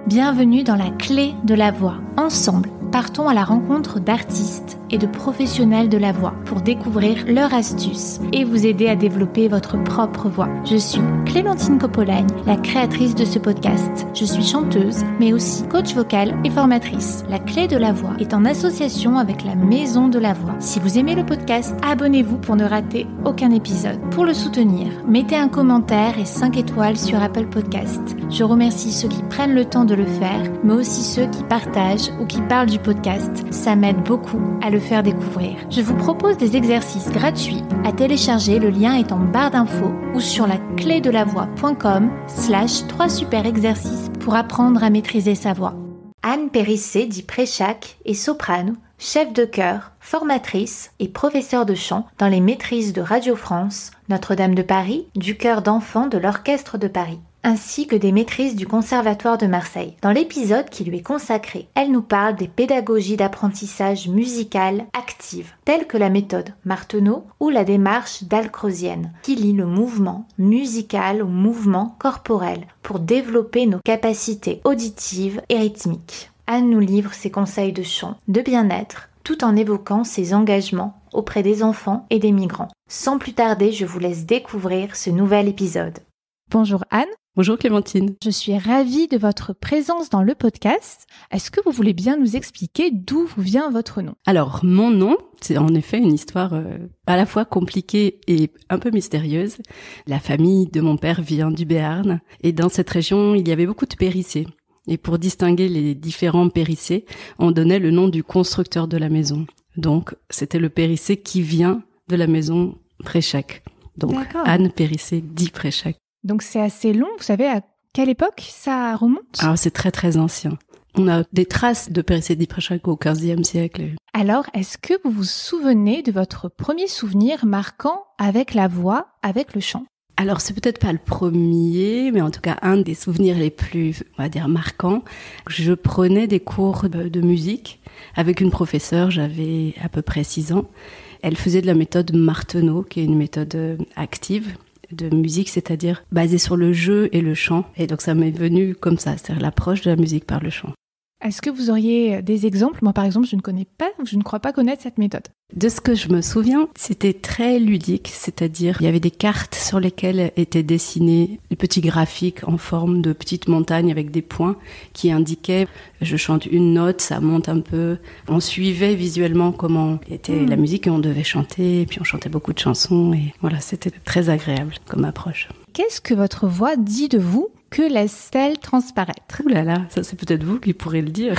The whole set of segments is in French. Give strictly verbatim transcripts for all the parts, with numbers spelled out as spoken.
Bienvenue dans la clé de la voix. Ensemble, partons à la rencontre d'artistes et de professionnels de la voix pour découvrir leurs astuces et vous aider à développer votre propre voix. Je suis Clémentine Coppolagne, la créatrice de ce podcast. Je suis chanteuse, mais aussi coach vocal et formatrice. La clé de la voix est en association avec la Maison de la Voix. Si vous aimez le podcast, abonnez-vous pour ne rater aucun épisode. Pour le soutenir, mettez un commentaire et cinq étoiles sur Apple Podcast. Je remercie ceux qui prennent le temps de le faire, mais aussi ceux qui partagent ou qui parlent du podcast. Ça m'aide beaucoup à le faire découvrir. Je vous propose des exercices gratuits à télécharger. Le lien est en barre d'infos ou sur la clé de la voix point com slash trois super exercices pour apprendre à maîtriser sa voix. Anne Périssé dit Préchac est soprano, chef de chœur, formatrice et professeure de chant dans les maîtrises de Radio France, Notre-Dame de Paris, du chœur d'enfants de l'Orchestre de Paris, ainsi que des maîtrises du Conservatoire de Marseille. Dans l'épisode qui lui est consacré, elle nous parle des pédagogies d'apprentissage musical actives, telles que la méthode Martenot ou la démarche dalcrozienne, qui lie le mouvement musical au mouvement corporel pour développer nos capacités auditives et rythmiques. Anne nous livre ses conseils de chant, de bien-être, tout en évoquant ses engagements auprès des enfants et des migrants. Sans plus tarder, je vous laisse découvrir ce nouvel épisode. Bonjour Anne. Bonjour Clémentine. Je suis ravie de votre présence dans le podcast. Est-ce que vous voulez bien nous expliquer d'où vous vient votre nom ? Alors, mon nom, c'est en effet une histoire euh, à la fois compliquée et un peu mystérieuse. La famille de mon père vient du Béarn et dans cette région, il y avait beaucoup de périssés. Et pour distinguer les différents périssés, on donnait le nom du constructeur de la maison. Donc, c'était le périssé qui vient de la maison Préchac. Donc, D'accord. Anne Périssé dit Préchac. Donc c'est assez long, vous savez à quelle époque ça remonte ? Alors c'est très très ancien. On a des traces de Périssé dit Préchac au quinzième siècle. Alors est-ce que vous vous souvenez de votre premier souvenir marquant avec la voix, avec le chant ? Alors c'est peut-être pas le premier, mais en tout cas un des souvenirs les plus, on va dire, marquants. Je prenais des cours de musique avec une professeure, j'avais à peu près six ans. Elle faisait de la méthode Martenot, qui est une méthode active de musique, c'est-à-dire basée sur le jeu et le chant. Et donc ça m'est venu comme ça, c'est-à-dire l'approche de la musique par le chant. Est-ce que vous auriez des exemples ? Moi, par exemple, je ne connais pas, je ne crois pas connaître cette méthode. De ce que je me souviens, c'était très ludique, c'est-à-dire il y avait des cartes sur lesquelles étaient dessinés des petits graphiques en forme de petites montagnes avec des points qui indiquaient je chante une note, ça monte un peu. On suivait visuellement comment était mmh. la musique et on devait chanter, et puis on chantait beaucoup de chansons et voilà, c'était très agréable comme approche. Qu'est-ce que votre voix dit de vous ? Que laisse-t-elle transparaître ? Ouh là là, ça c'est peut-être vous qui pourrez le dire.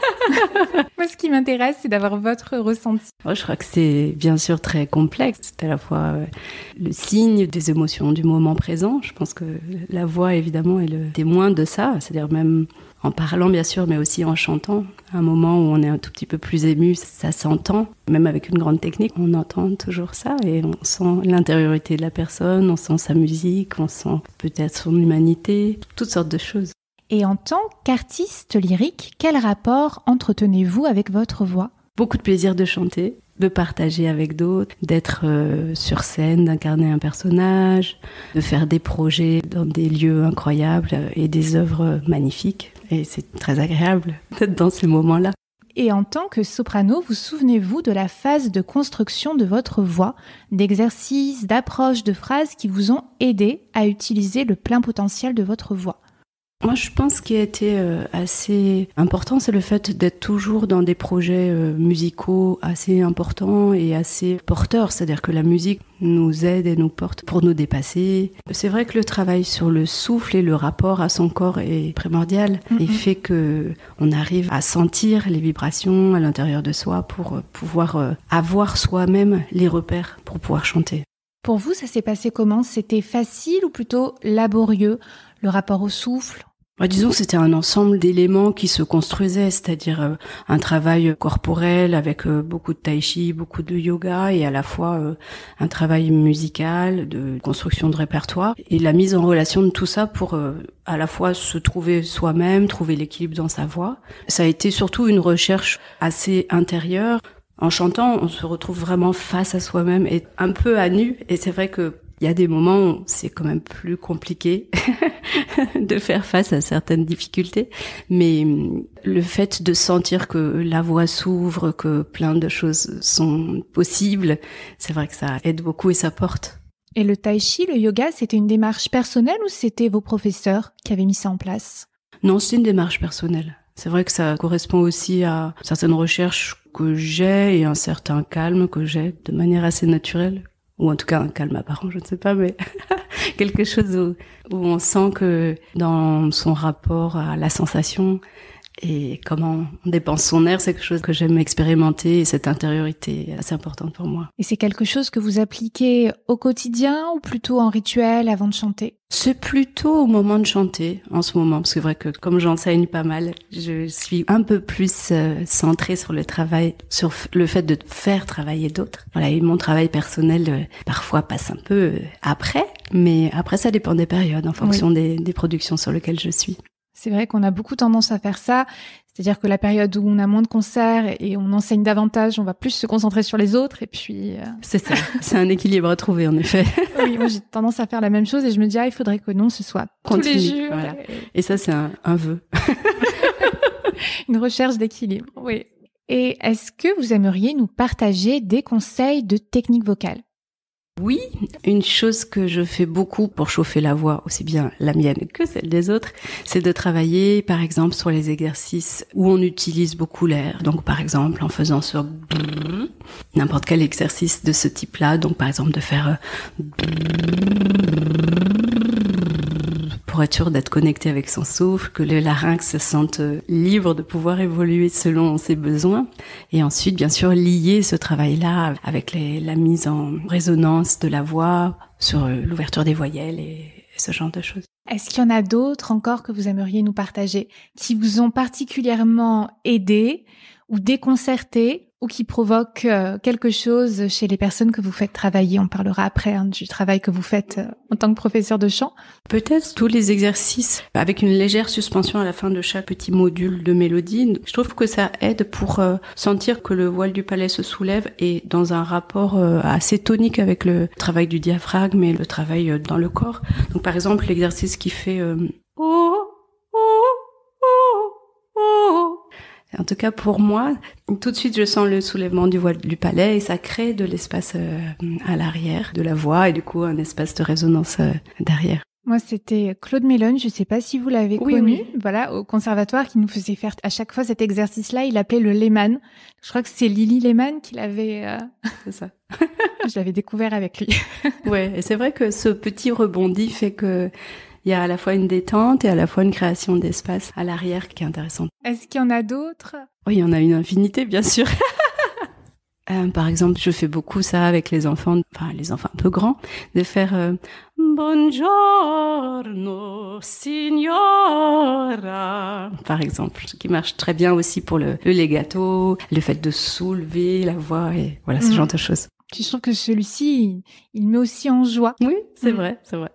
Moi, ce qui m'intéresse, c'est d'avoir votre ressenti. Moi, je crois que c'est bien sûr très complexe. C'est à la fois euh, le signe des émotions du moment présent. Je pense que la voix, évidemment, est le témoin de ça. C'est-à-dire même en parlant, bien sûr, mais aussi en chantant. À un moment où on est un tout petit peu plus ému, ça s'entend. Même avec une grande technique, on entend toujours ça. Et on sent l'intériorité de la personne, on sent sa musique, on sent peut-être son humanité, toutes sortes de choses. Et en tant qu'artiste lyrique, quel rapport entretenez-vous avec votre voix ? Beaucoup de plaisir de chanter, de partager avec d'autres, d'être euh, sur scène, d'incarner un personnage, de faire des projets dans des lieux incroyables et des œuvres magnifiques. Et c'est très agréable d'être dans ces moments-là. Et en tant que soprano, vous souvenez-vous de la phase de construction de votre voix, d'exercices, d'approches, de phrases qui vous ont aidé à utiliser le plein potentiel de votre voix ? Moi, je pense ce qui a été euh, assez important, c'est le fait d'être toujours dans des projets euh, musicaux assez importants et assez porteurs. C'est-à-dire que la musique nous aide et nous porte pour nous dépasser. C'est vrai que le travail sur le souffle et le rapport à son corps est primordial mm-hmm. et fait qu'on arrive à sentir les vibrations à l'intérieur de soi pour euh, pouvoir euh, avoir soi-même les repères pour pouvoir chanter. Pour vous, ça s'est passé comment ? C'était facile ou plutôt laborieux, le rapport au souffle ? Bah, disons que c'était un ensemble d'éléments qui se construisaient, c'est-à-dire euh, un travail corporel avec euh, beaucoup de tai chi, beaucoup de yoga et à la fois euh, un travail musical, de construction de répertoire et la mise en relation de tout ça pour euh, à la fois se trouver soi-même, trouver l'équilibre dans sa voix. Ça a été surtout une recherche assez intérieure. En chantant, on se retrouve vraiment face à soi-même et un peu à nu et c'est vrai que Il y a des moments où c'est quand même plus compliqué de faire face à certaines difficultés, mais le fait de sentir que la voie s'ouvre, que plein de choses sont possibles, c'est vrai que ça aide beaucoup et ça porte. Et le tai chi, le yoga, c'était une démarche personnelle ou c'était vos professeurs qui avaient mis ça en place? Non, c'est une démarche personnelle. C'est vrai que ça correspond aussi à certaines recherches que j'ai et un certain calme que j'ai de manière assez naturelle. Ou en tout cas un calme apparent, je ne sais pas, mais quelque chose où, où on sent que dans son rapport à la sensation et comment on dépense son air, c'est quelque chose que j'aime expérimenter et cette intériorité est assez importante pour moi. Et c'est quelque chose que vous appliquez au quotidien ou plutôt en rituel avant de chanter? C'est plutôt au moment de chanter en ce moment, parce que c'est vrai que comme j'enseigne pas mal, je suis un peu plus euh, centrée sur le travail, sur f- le fait de faire travailler d'autres. Voilà, et mon travail personnel euh, parfois passe un peu euh, après, mais après ça dépend des périodes en fonction oui. des, des productions sur lesquelles je suis. C'est vrai qu'on a beaucoup tendance à faire ça, c'est-à-dire que la période où on a moins de concerts et on enseigne davantage, on va plus se concentrer sur les autres et puis... Euh... C'est ça, c'est un équilibre à trouver en effet. Oui, moi j'ai tendance à faire la même chose et je me dis, ah, il faudrait que non, ce soit Continue, tous les jours. Voilà. Et ça, c'est un, un vœu. Une recherche d'équilibre, oui. Et est-ce que vous aimeriez nous partager des conseils de technique vocale ? Oui, une chose que je fais beaucoup pour chauffer la voix, aussi bien la mienne que celle des autres, c'est de travailler par exemple sur les exercices où on utilise beaucoup l'air. Donc par exemple en faisant sur n'importe quel exercice de ce type-là, donc par exemple de faire pour être sûr d'être connecté avec son souffle, que le larynx se sente libre de pouvoir évoluer selon ses besoins. Et ensuite, bien sûr, lier ce travail-là avec les, la mise en résonance de la voix sur l'ouverture des voyelles et, et ce genre de choses. Est-ce qu'il y en a d'autres encore que vous aimeriez nous partager, qui vous ont particulièrement aidé ou déconcerté ou qui provoquent euh, quelque chose chez les personnes que vous faites travailler? On parlera après hein, du travail que vous faites euh, en tant que professeur de chant. Peut-être tous les exercices avec une légère suspension à la fin de chaque petit module de mélodie. Je trouve que ça aide pour euh, sentir que le voile du palais se soulève et dans un rapport euh, assez tonique avec le travail du diaphragme et le travail euh, dans le corps. Donc par exemple l'exercice qui fait euh, oh, oh, oh, oh. En tout cas, pour moi, tout de suite, je sens le soulèvement du voile du palais et ça crée de l'espace euh, à l'arrière de la voix et du coup, un espace de résonance euh, derrière. Moi, c'était Claude Mélone, je ne sais pas si vous l'avez oui, connu, oui. Voilà, au conservatoire, qui nous faisait faire à chaque fois cet exercice-là, il appelait le Lehmann. Je crois que c'est Lily Lehmann qui l'avait... Euh... C'est ça. Je l'avais découvert avec lui. Ouais, et c'est vrai que ce petit rebondi fait que... Il y a à la fois une détente et à la fois une création d'espace à l'arrière qui est intéressante. Est-ce qu'il y en a d'autres ? Oui, il y en a une infinité, bien sûr. euh, par exemple, je fais beaucoup ça avec les enfants, enfin les enfants un peu grands, de faire euh, « Buongiorno, signora » par exemple, ce qui marche très bien aussi pour le, le legato, le fait de soulever la voix et voilà, ce mmh. genre de choses. Je trouve que celui-ci, il met aussi en joie. Oui, c'est mmh. vrai, c'est vrai.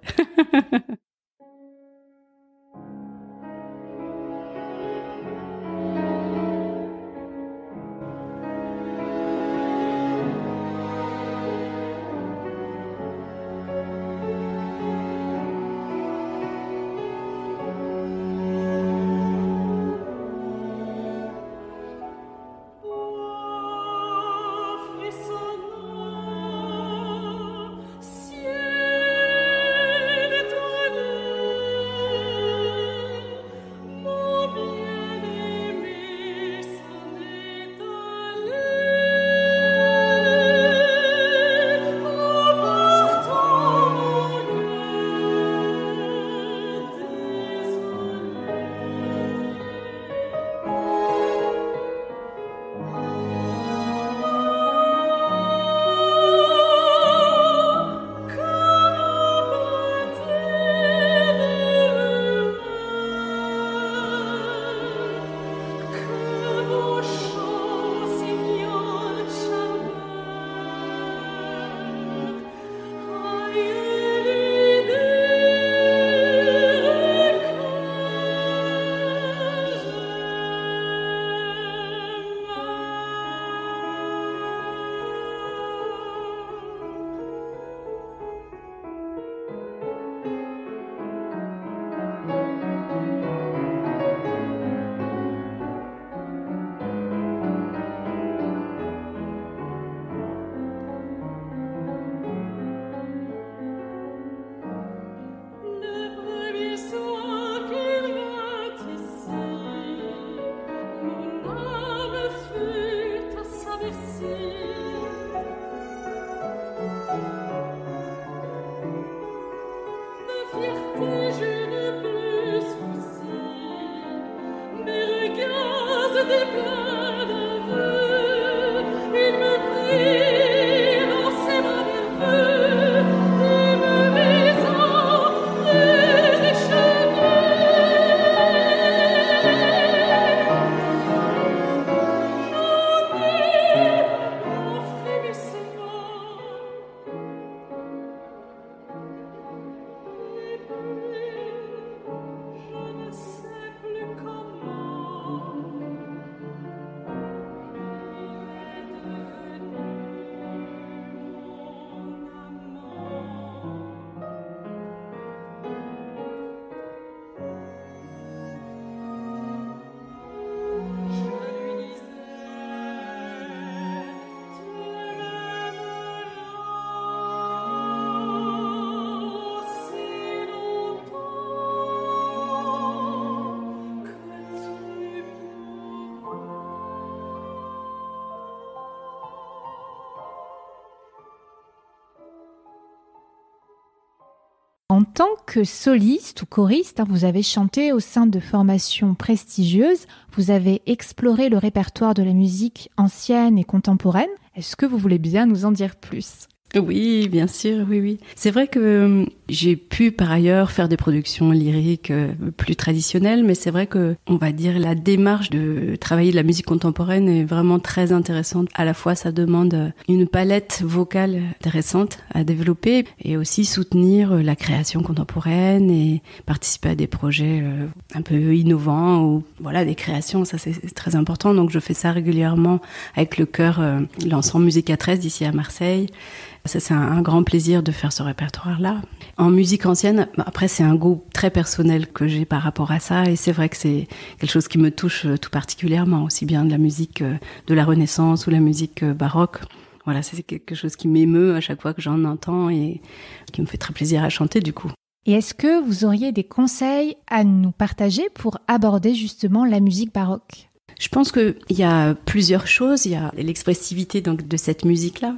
En tant que soliste ou choriste, hein, vous avez chanté au sein de formations prestigieuses, vous avez exploré le répertoire de la musique ancienne et contemporaine. Est-ce que vous voulez bien nous en dire plus ? Oui, bien sûr, oui, oui. C'est vrai que euh, j'ai pu par ailleurs faire des productions lyriques euh, plus traditionnelles, mais c'est vrai que, on va dire, la démarche de travailler de la musique contemporaine est vraiment très intéressante. À la fois, ça demande une palette vocale intéressante à développer et aussi soutenir euh, la création contemporaine et participer à des projets euh, un peu innovants ou voilà, des créations, ça c'est, c'est très important. Donc je fais ça régulièrement avec le chœur, euh, l'ensemble Musica treize d'ici à Marseille. Ça, c'est un, un grand plaisir de faire ce répertoire-là. En musique ancienne, après, c'est un goût très personnel que j'ai par rapport à ça. Et c'est vrai que c'est quelque chose qui me touche tout particulièrement, aussi bien de la musique de la Renaissance ou la musique baroque. Voilà, c'est quelque chose qui m'émeut à chaque fois que j'en entends et qui me fait très plaisir à chanter, du coup. Et est-ce que vous auriez des conseils à nous partager pour aborder justement la musique baroque ? Je pense qu'il y a plusieurs choses. Il y a l'expressivité donc, de cette musique-là,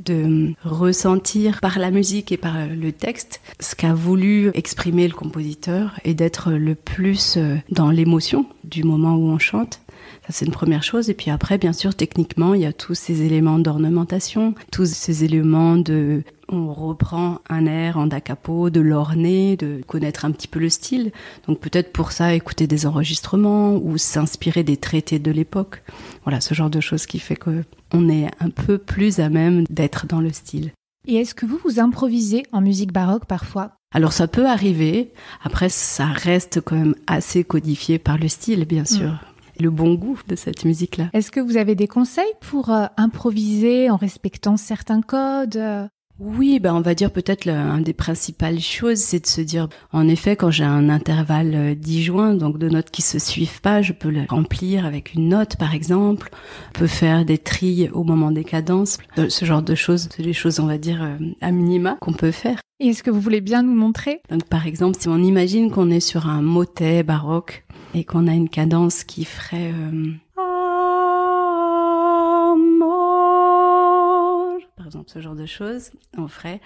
de ressentir par la musique et par le texte ce qu'a voulu exprimer le compositeur et d'être le plus dans l'émotion du moment où on chante. Ça, c'est une première chose. Et puis après, bien sûr, techniquement, il y a tous ces éléments d'ornementation, tous ces éléments de... On reprend un air en da capo, de l'orner, de connaître un petit peu le style. Donc peut-être pour ça, écouter des enregistrements ou s'inspirer des traités de l'époque. Voilà, ce genre de choses qui fait qu'on est un peu plus à même d'être dans le style. Et est-ce que vous vous improvisez en musique baroque parfois ? Alors ça peut arriver. Après, ça reste quand même assez codifié par le style, bien sûr. Mmh. Le bon goût de cette musique-là. Est-ce que vous avez des conseils pour euh, improviser en respectant certains codes euh... Oui, ben on va dire peut-être l'une des principales choses, c'est de se dire, en effet, quand j'ai un intervalle disjoint, donc de notes qui se suivent pas, je peux le remplir avec une note, par exemple. On peut faire des trilles au moment des cadences. Ce genre de choses, c'est des choses, on va dire, à minima qu'on peut faire. Et est-ce que vous voulez bien nous montrer ? Donc, par exemple, si on imagine qu'on est sur un motet baroque et qu'on a une cadence qui ferait... Euh... Par exemple, ce genre de choses, on ferait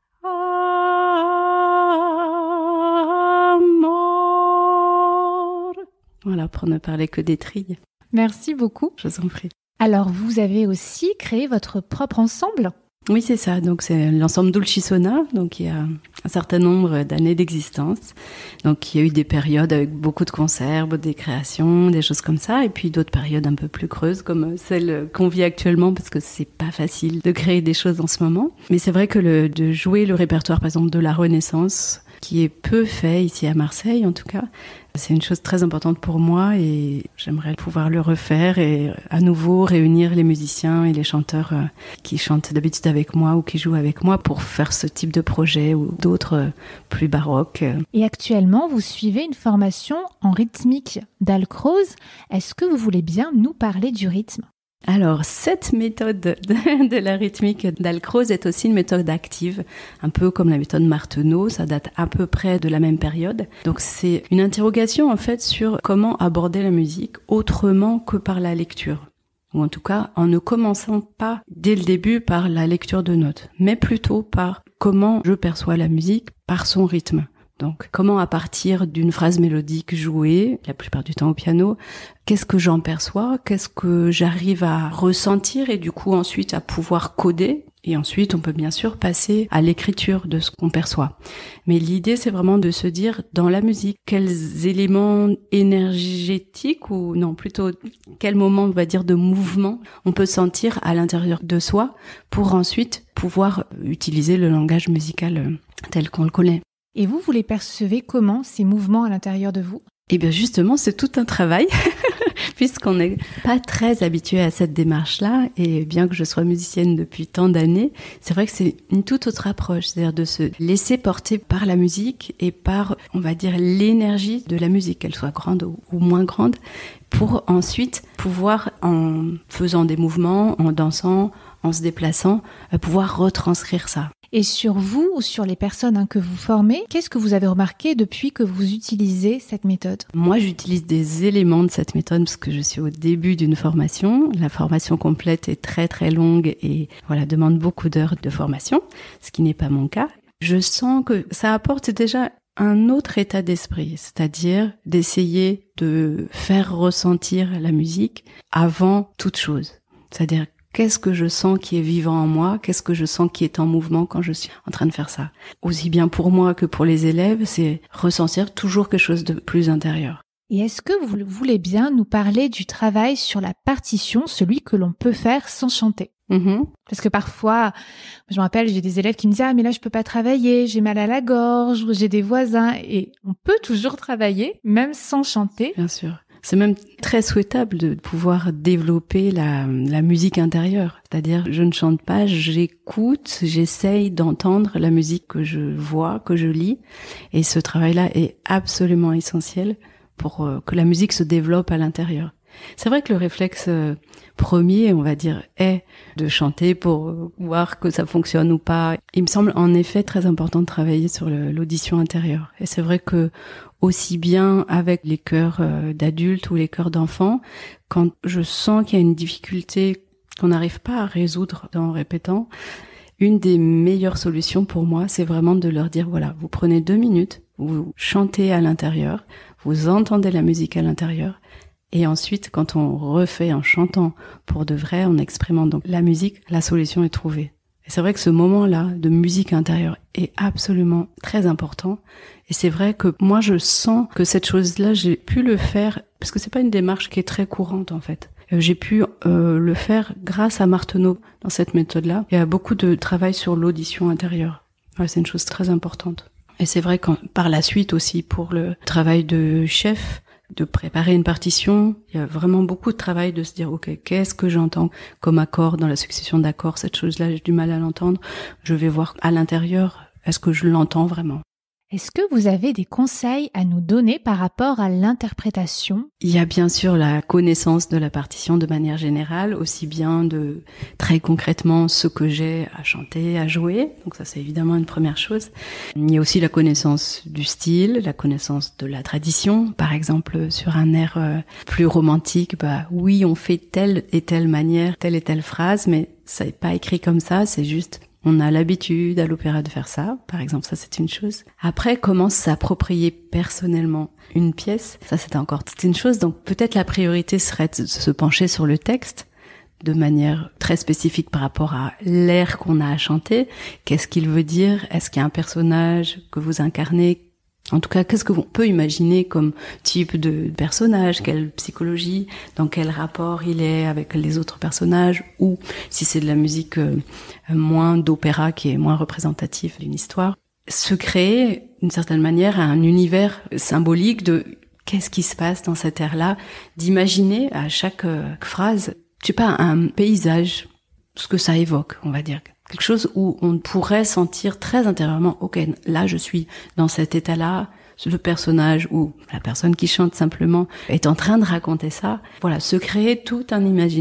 Amor. Voilà, pour ne parler que des trilles. Merci beaucoup. Je vous en prie. Alors, vous avez aussi créé votre propre ensemble ? Oui, c'est ça. Donc, c'est l'ensemble Dulcisona. Donc, il y a un certain nombre d'années d'existence. Donc, il y a eu des périodes avec beaucoup de concerts, des créations, des choses comme ça. Et puis, d'autres périodes un peu plus creuses, comme celle qu'on vit actuellement, parce que c'est pas facile de créer des choses en ce moment. Mais c'est vrai que le, de jouer le répertoire, par exemple, de la Renaissance, qui est peu fait ici à Marseille, en tout cas, c'est une chose très importante pour moi et j'aimerais pouvoir le refaire et à nouveau réunir les musiciens et les chanteurs qui chantent d'habitude avec moi ou qui jouent avec moi pour faire ce type de projet ou d'autres plus baroques. Et actuellement, vous suivez une formation en rythmique d'Alcroze. Est-ce que vous voulez bien nous parler du rythme ? Alors, cette méthode de, de la rythmique d'Alcroze est aussi une méthode active, un peu comme la méthode Martenot, ça date à peu près de la même période. Donc, c'est une interrogation en fait sur comment aborder la musique autrement que par la lecture. Ou en tout cas, en ne commençant pas dès le début par la lecture de notes, mais plutôt par comment je perçois la musique par son rythme. Donc, comment à partir d'une phrase mélodique jouée, la plupart du temps au piano, qu'est-ce que j'en perçois, qu'est-ce que j'arrive à ressentir et du coup ensuite à pouvoir coder. Et ensuite, on peut bien sûr passer à l'écriture de ce qu'on perçoit. Mais l'idée, c'est vraiment de se dire, dans la musique, quels éléments énergétiques ou non, plutôt quel moment, on va dire, de mouvement on peut sentir à l'intérieur de soi pour ensuite pouvoir utiliser le langage musical tel qu'on le connaît. Et vous, vous les percevez comment, ces mouvements à l'intérieur de vous ? Eh bien justement, c'est tout un travail, puisqu'on n'est pas très habitué à cette démarche-là, et bien que je sois musicienne depuis tant d'années, c'est vrai que c'est une toute autre approche, c'est-à-dire de se laisser porter par la musique et par, on va dire, l'énergie de la musique, qu'elle soit grande ou, ou moins grande, pour ensuite pouvoir, en faisant des mouvements, en dansant, en se déplaçant, pouvoir retranscrire ça. Et sur vous ou sur les personnes hein, que vous formez, qu'est-ce que vous avez remarqué depuis que vous utilisez cette méthode ? Moi, j'utilise des éléments de cette méthode parce que je suis au début d'une formation. La formation complète est très très longue et voilà, demande beaucoup d'heures de formation, ce qui n'est pas mon cas. Je sens que ça apporte déjà un autre état d'esprit, c'est-à-dire d'essayer de faire ressentir la musique avant toute chose. C'est-à-dire qu'est-ce que je sens qui est vivant en moi? Qu'est-ce que je sens qui est en mouvement quand je suis en train de faire ça? Aussi bien pour moi que pour les élèves, c'est ressentir toujours quelque chose de plus intérieur. Et est-ce que vous voulez bien nous parler du travail sur la partition, celui que l'on peut faire sans chanter? Mmh. Parce que parfois, je me rappelle, j'ai des élèves qui me disent « Ah, mais là, je peux pas travailler, j'ai mal à la gorge, ou j'ai des voisins. » Et on peut toujours travailler, même sans chanter. Bien sûr. C'est même très souhaitable de pouvoir développer la, la musique intérieure. C'est-à-dire, je ne chante pas, j'écoute, j'essaye d'entendre la musique que je vois, que je lis. Et ce travail-là est absolument essentiel pour que la musique se développe à l'intérieur. C'est vrai que le réflexe premier, on va dire, est de chanter pour voir que ça fonctionne ou pas. Il me semble en effet très important de travailler sur le, l'audition intérieure. Et c'est vrai que aussi bien avec les chœurs d'adultes ou les chœurs d'enfants, quand je sens qu'il y a une difficulté qu'on n'arrive pas à résoudre en répétant, une des meilleures solutions pour moi, c'est vraiment de leur dire, voilà, vous prenez deux minutes, vous chantez à l'intérieur, vous entendez la musique à l'intérieur, et ensuite, quand on refait en chantant pour de vrai, en exprimant donc la musique, la solution est trouvée. Et c'est vrai que ce moment-là de musique intérieure est absolument très important. Et c'est vrai que moi, je sens que cette chose-là, j'ai pu le faire, parce que c'est pas une démarche qui est très courante, en fait. J'ai pu euh, le faire grâce à Martenot dans cette méthode-là. Il y a beaucoup de travail sur l'audition intérieure. Ouais, c'est une chose très importante. Et c'est vrai que par la suite aussi, pour le travail de chef, de préparer une partition, il y a vraiment beaucoup de travail de se dire, ok, qu'est-ce que j'entends comme accord dans la succession d'accords, cette chose-là, j'ai du mal à l'entendre, je vais voir à l'intérieur, est-ce que je l'entends vraiment? Est-ce que vous avez des conseils à nous donner par rapport à l'interprétation? Il y a bien sûr la connaissance de la partition de manière générale, aussi bien de très concrètement ce que j'ai à chanter, à jouer. Donc ça, c'est évidemment une première chose. Il y a aussi la connaissance du style, la connaissance de la tradition. Par exemple, sur un air euh, plus romantique, bah oui, on fait telle et telle manière, telle et telle phrase, mais ça n'est pas écrit comme ça, c'est juste... On a l'habitude à l'opéra de faire ça, par exemple, ça c'est une chose. Après, comment s'approprier personnellement une pièce, ça c'est encore toute une chose. Donc peut-être la priorité serait de se pencher sur le texte de manière très spécifique par rapport à l'air qu'on a à chanter. Qu'est-ce qu'il veut dire? Est-ce qu'il y a un personnage que vous incarnez? En tout cas, qu'est-ce que on peut imaginer comme type de personnage, quelle psychologie, dans quel rapport il est avec les autres personnages, ou si c'est de la musique euh, moins d'opéra qui est moins représentative d'une histoire. Se créer, d'une certaine manière, un univers symbolique de qu'est-ce qui se passe dans cet air-là, d'imaginer à chaque euh, phrase, je sais pas, un paysage, ce que ça évoque, on va dire. Quelque chose où on pourrait sentir très intérieurement, ok, là je suis dans cet état-là, le personnage ou la personne qui chante simplement est en train de raconter ça. Voilà, se créer tout un imaginaire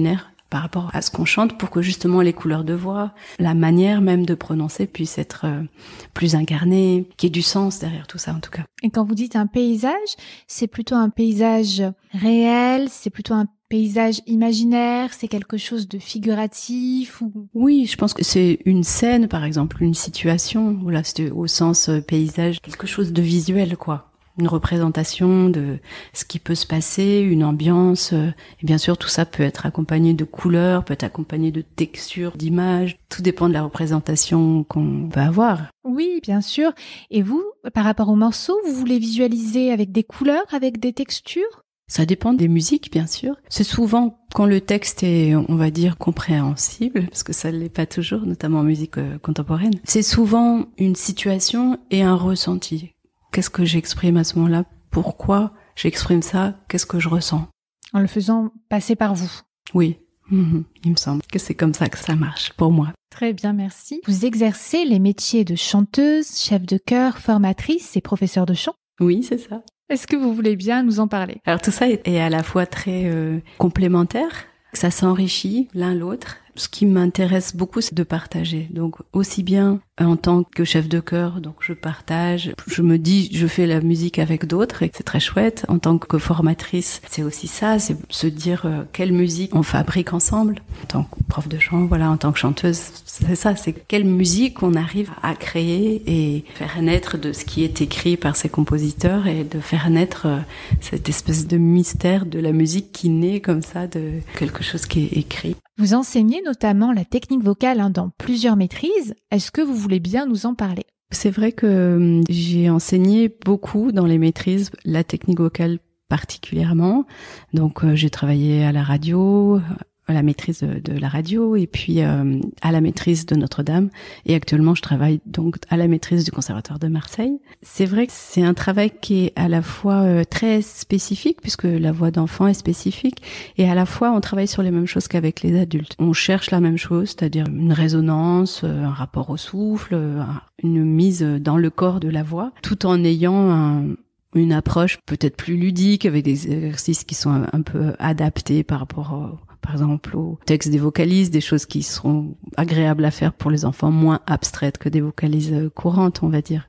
par rapport à ce qu'on chante pour que justement les couleurs de voix, la manière même de prononcer puisse être euh, plus incarnée, qu'il y ait du sens derrière tout ça en tout cas. Et quand vous dites un paysage, c'est plutôt un paysage réel, c'est plutôt un paysage imaginaire, c'est quelque chose de figuratif ou... Oui, je pense que c'est une scène par exemple, une situation, voilà, c'est au sens euh, paysage, quelque chose de visuel quoi. Une représentation de ce qui peut se passer, une ambiance. Et bien sûr, tout ça peut être accompagné de couleurs, peut être accompagné de textures, d'images. Tout dépend de la représentation qu'on peut avoir. Oui, bien sûr. Et vous, par rapport au morceau, vous voulez visualiser avec des couleurs, avec des textures ? Ça dépend des musiques, bien sûr. C'est souvent quand le texte est, on va dire, compréhensible, parce que ça ne l'est pas toujours, notamment en musique euh, contemporaine. C'est souvent une situation et un ressenti. Qu'est-ce que j'exprime à ce moment-là ? Pourquoi j'exprime ça ? Qu'est-ce que je ressens ? En le faisant passer par vous. Oui, mmh, il me semble que c'est comme ça que ça marche pour moi. Très bien, merci. Vous exercez les métiers de chanteuse, chef de chœur, formatrice et professeur de chant ? Oui, c'est ça. Est-ce que vous voulez bien nous en parler ? Alors tout ça est à la fois très euh, complémentaire, ça s'enrichit l'un l'autre. Ce qui m'intéresse beaucoup, c'est de partager. Donc, aussi bien en tant que chef de chœur, donc je partage, je me dis, je fais la musique avec d'autres et c'est très chouette. En tant que formatrice, c'est aussi ça, c'est se dire euh, quelle musique on fabrique ensemble. En tant que prof de chant, voilà, en tant que chanteuse, c'est ça, c'est quelle musique on arrive à créer et faire naître de ce qui est écrit par ces compositeurs et de faire naître euh, cette espèce de mystère de la musique qui naît comme ça de quelque chose qui est écrit. Vous enseignez notamment la technique vocale hein, dans plusieurs maîtrises. Est-ce que vous voulez bien nous en parler ? C'est vrai que j'ai enseigné beaucoup dans les maîtrises, la technique vocale particulièrement. Donc euh, j'ai travaillé à la radio, à la maîtrise de, de la radio et puis euh, à la maîtrise de Notre-Dame. Et actuellement, je travaille donc à la maîtrise du Conservatoire de Marseille. C'est vrai que c'est un travail qui est à la fois euh, très spécifique, puisque la voix d'enfant est spécifique, et à la fois on travaille sur les mêmes choses qu'avec les adultes. On cherche la même chose, c'est-à-dire une résonance, un rapport au souffle, une mise dans le corps de la voix, tout en ayant un une approche peut-être plus ludique, avec des exercices qui sont un, un peu adaptés par rapport, au, par exemple, au texte des vocalises, des choses qui seront agréables à faire pour les enfants, moins abstraites que des vocalises courantes, on va dire.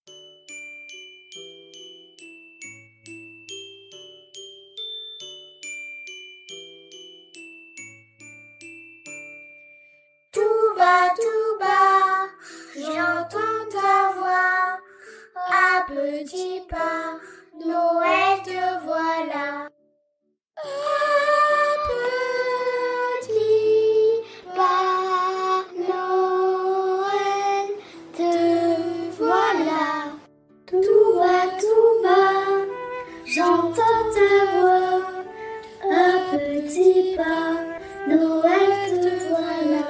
Tout bas, tout bas, j'entends ta voix. À petits pas, Noël te voilà. À petits pas, Noël te voilà. Tout bas, tout bas, j'entends ta voix. À petits pas, Noël te voilà.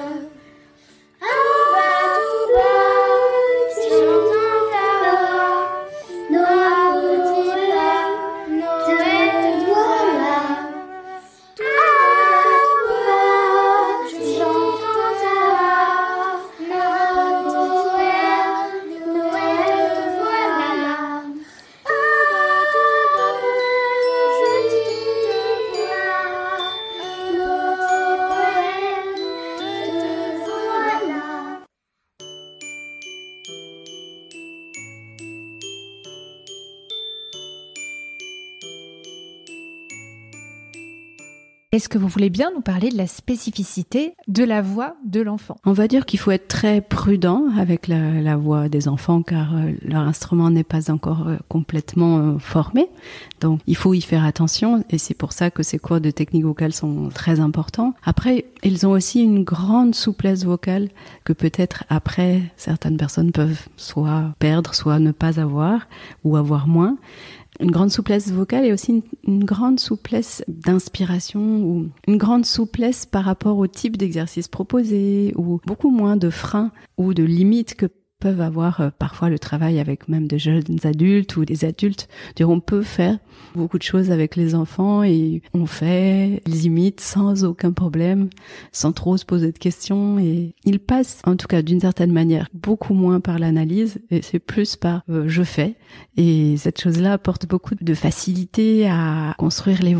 Est-ce que vous voulez bien nous parler de la spécificité de la voix de l'enfant ? On va dire qu'il faut être très prudent avec la, la voix des enfants car euh, leur instrument n'est pas encore euh, complètement euh, formé. Donc il faut y faire attention et c'est pour ça que ces cours de technique vocale sont très importants. Après, ils ont aussi une grande souplesse vocale que peut-être après certaines personnes peuvent soit perdre, soit ne pas avoir ou avoir moins. Une grande souplesse vocale et aussi une, une grande souplesse d'inspiration ou une grande souplesse par rapport au type d'exercice proposé ou beaucoup moins de freins ou de limites que peuvent avoir euh, parfois le travail avec même de jeunes adultes ou des adultes. Dire, on peut faire beaucoup de choses avec les enfants et on fait, ils imitent sans aucun problème, sans trop se poser de questions et ils passent en tout cas d'une certaine manière beaucoup moins par l'analyse et c'est plus par euh, je fais et cette chose-là apporte beaucoup de facilité à construire les voix.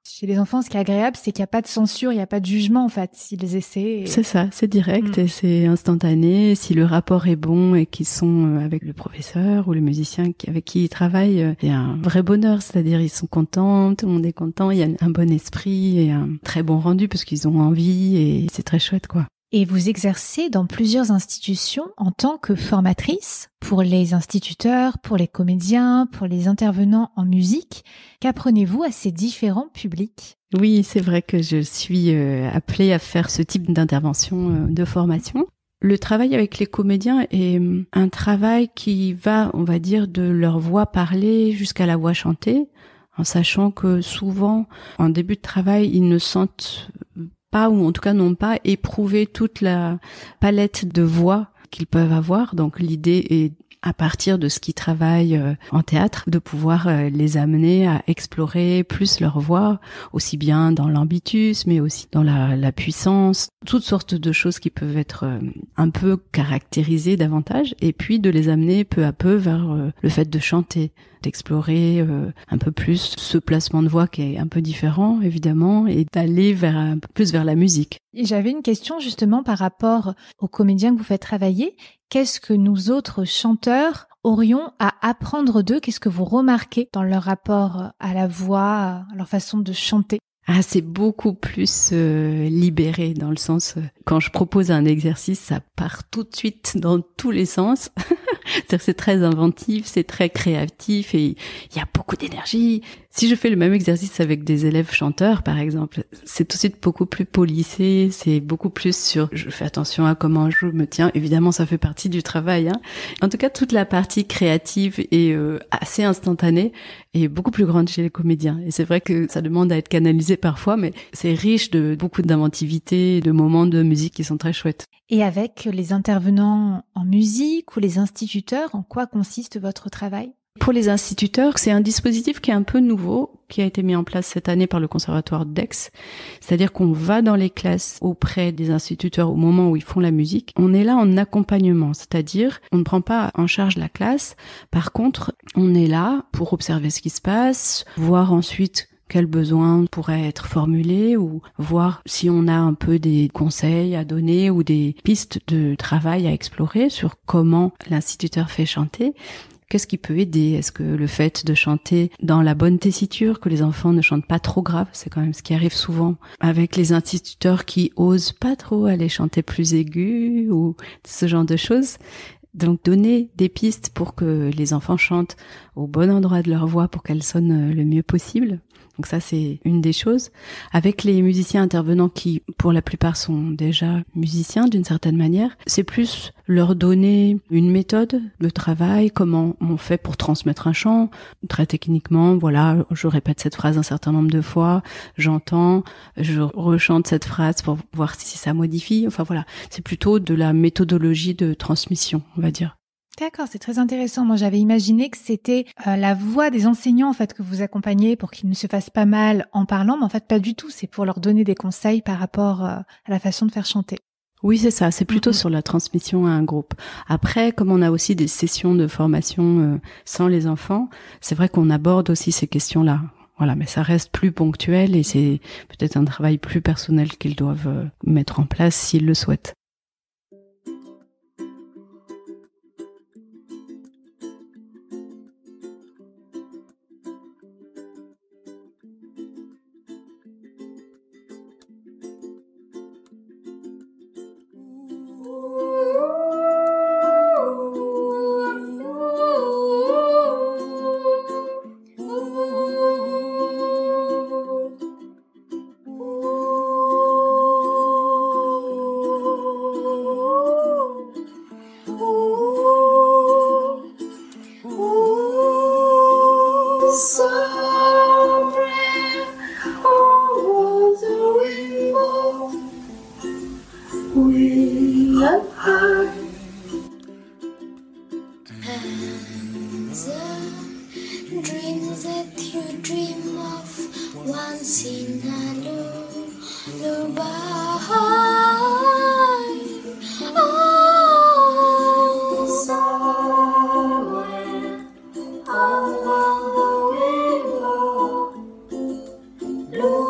Chez les enfants, ce qui est agréable, c'est qu'il n'y a pas de censure, il n'y a pas de jugement, en fait, s'ils essaient. Et... C'est ça, c'est direct mmh. et c'est instantané. Si le rapport est bon et qu'ils sont avec le professeur ou le musicien avec qui ils travaillent, il y a un vrai bonheur, c'est-à-dire ils sont contents, tout le monde est content, il y a un bon esprit et un très bon rendu parce qu'ils ont envie et c'est très chouette, quoi. Et vous exercez dans plusieurs institutions en tant que formatrice pour les instituteurs, pour les comédiens, pour les intervenants en musique. Qu'apprenez-vous à ces différents publics ? Oui, c'est vrai que je suis euh, appelée à faire ce type d'intervention euh, de formation. Le travail avec les comédiens est un travail qui va, on va dire, de leur voix parlée jusqu'à la voix chantée, en sachant que souvent, en début de travail, ils ne sentent pas, ou en tout cas n'ont pas éprouvé toute la palette de voix qu'ils peuvent avoir. Donc l'idée est, à partir de ce qu'ils travaillent euh, en théâtre, de pouvoir euh, les amener à explorer plus leur voix, aussi bien dans l'ambitus, mais aussi dans la, la puissance, toutes sortes de choses qui peuvent être euh, un peu caractérisées davantage, et puis de les amener peu à peu vers euh, le fait de chanter, d'explorer euh, un peu plus ce placement de voix qui est un peu différent, évidemment, et d'aller vers un peu plus vers la musique. Et j'avais une question justement par rapport aux comédiens que vous faites travailler. Qu'est-ce que nous autres chanteurs aurions à apprendre d'eux ? Qu'est-ce que vous remarquez dans leur rapport à la voix, à leur façon de chanter ? Ah, c'est beaucoup plus euh, libéré dans le sens, euh, quand je propose un exercice, ça part tout de suite dans tous les sens. C'est-à-dire que c'est très inventif, c'est très créatif et il y a beaucoup d'énergie. Si je fais le même exercice avec des élèves chanteurs, par exemple, c'est tout de suite beaucoup plus polissé, c'est beaucoup plus sur je fais attention à comment je me tiens. Évidemment, ça fait partie du travail, hein. En tout cas, toute la partie créative et euh, assez instantanée est beaucoup plus grande chez les comédiens. Et c'est vrai que ça demande à être canalisé parfois, mais c'est riche de beaucoup d'inventivité, de moments de musique qui sont très chouettes. Et avec les intervenants en musique ou les instituteurs, en quoi consiste votre travail ? Pour les instituteurs, c'est un dispositif qui est un peu nouveau, qui a été mis en place cette année par le Conservatoire d'Aix. C'est-à-dire qu'on va dans les classes auprès des instituteurs au moment où ils font la musique. On est là en accompagnement, c'est-à-dire on ne prend pas en charge la classe. Par contre, on est là pour observer ce qui se passe, voir ensuite quels besoins pourraient être formulés ou voir si on a un peu des conseils à donner ou des pistes de travail à explorer sur comment l'instituteur fait chanter. Qu'est-ce qui peut aider ? Est-ce que le fait de chanter dans la bonne tessiture, que les enfants ne chantent pas trop grave, c'est quand même ce qui arrive souvent avec les instituteurs qui osent pas trop aller chanter plus aigu ou ce genre de choses. Donc donner des pistes pour que les enfants chantent au bon endroit de leur voix pour qu'elle sonne le mieux possible. Donc ça, c'est une des choses. Avec les musiciens intervenants qui, pour la plupart, sont déjà musiciens d'une certaine manière, c'est plus leur donner une méthode de travail, comment on fait pour transmettre un chant. Très techniquement, voilà, je répète cette phrase un certain nombre de fois, j'entends, je rechante cette phrase pour voir si ça modifie. Enfin voilà, c'est plutôt de la méthodologie de transmission, on va dire. D'accord, c'est très intéressant. Moi, j'avais imaginé que c'était euh, la voix des enseignants en fait que vous accompagnez pour qu'ils ne se fassent pas mal en parlant, mais en fait pas du tout. C'est pour leur donner des conseils par rapport euh, à la façon de faire chanter. Oui, c'est ça. C'est plutôt mm-hmm. sur la transmission à un groupe. Après, comme on a aussi des sessions de formation euh, sans les enfants, c'est vrai qu'on aborde aussi ces questions-là. Voilà, mais ça reste plus ponctuel et c'est peut-être un travail plus personnel qu'ils doivent euh, mettre en place s'ils le souhaitent. Blue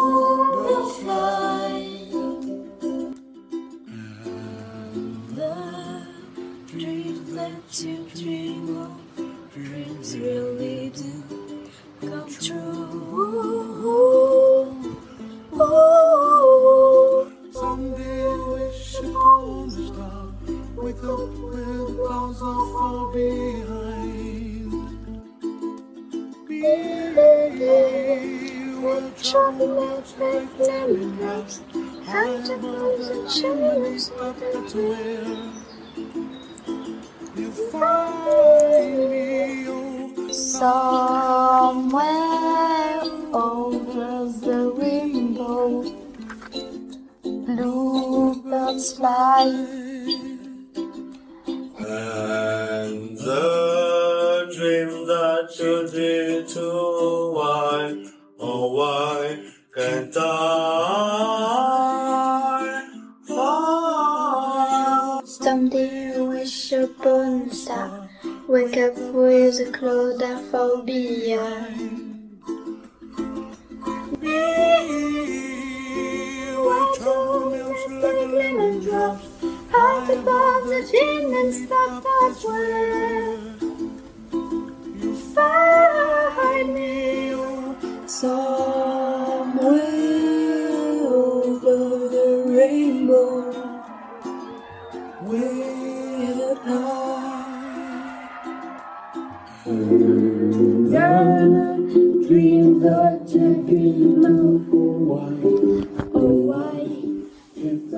left like lemon drops. How to close the children's pocket will you find me somewhere over the rainbow. Bluebirds fly. And the dream that you did too, why, oh why can't I find? Someday I wish upon a star, wake up with a cloud I fall behind. Be what almost like lemon drops. Out above the gin and stop that way. You find me somewhere over the rainbow, way up high. Yeah, dream that you dream of. Why, oh why can't I?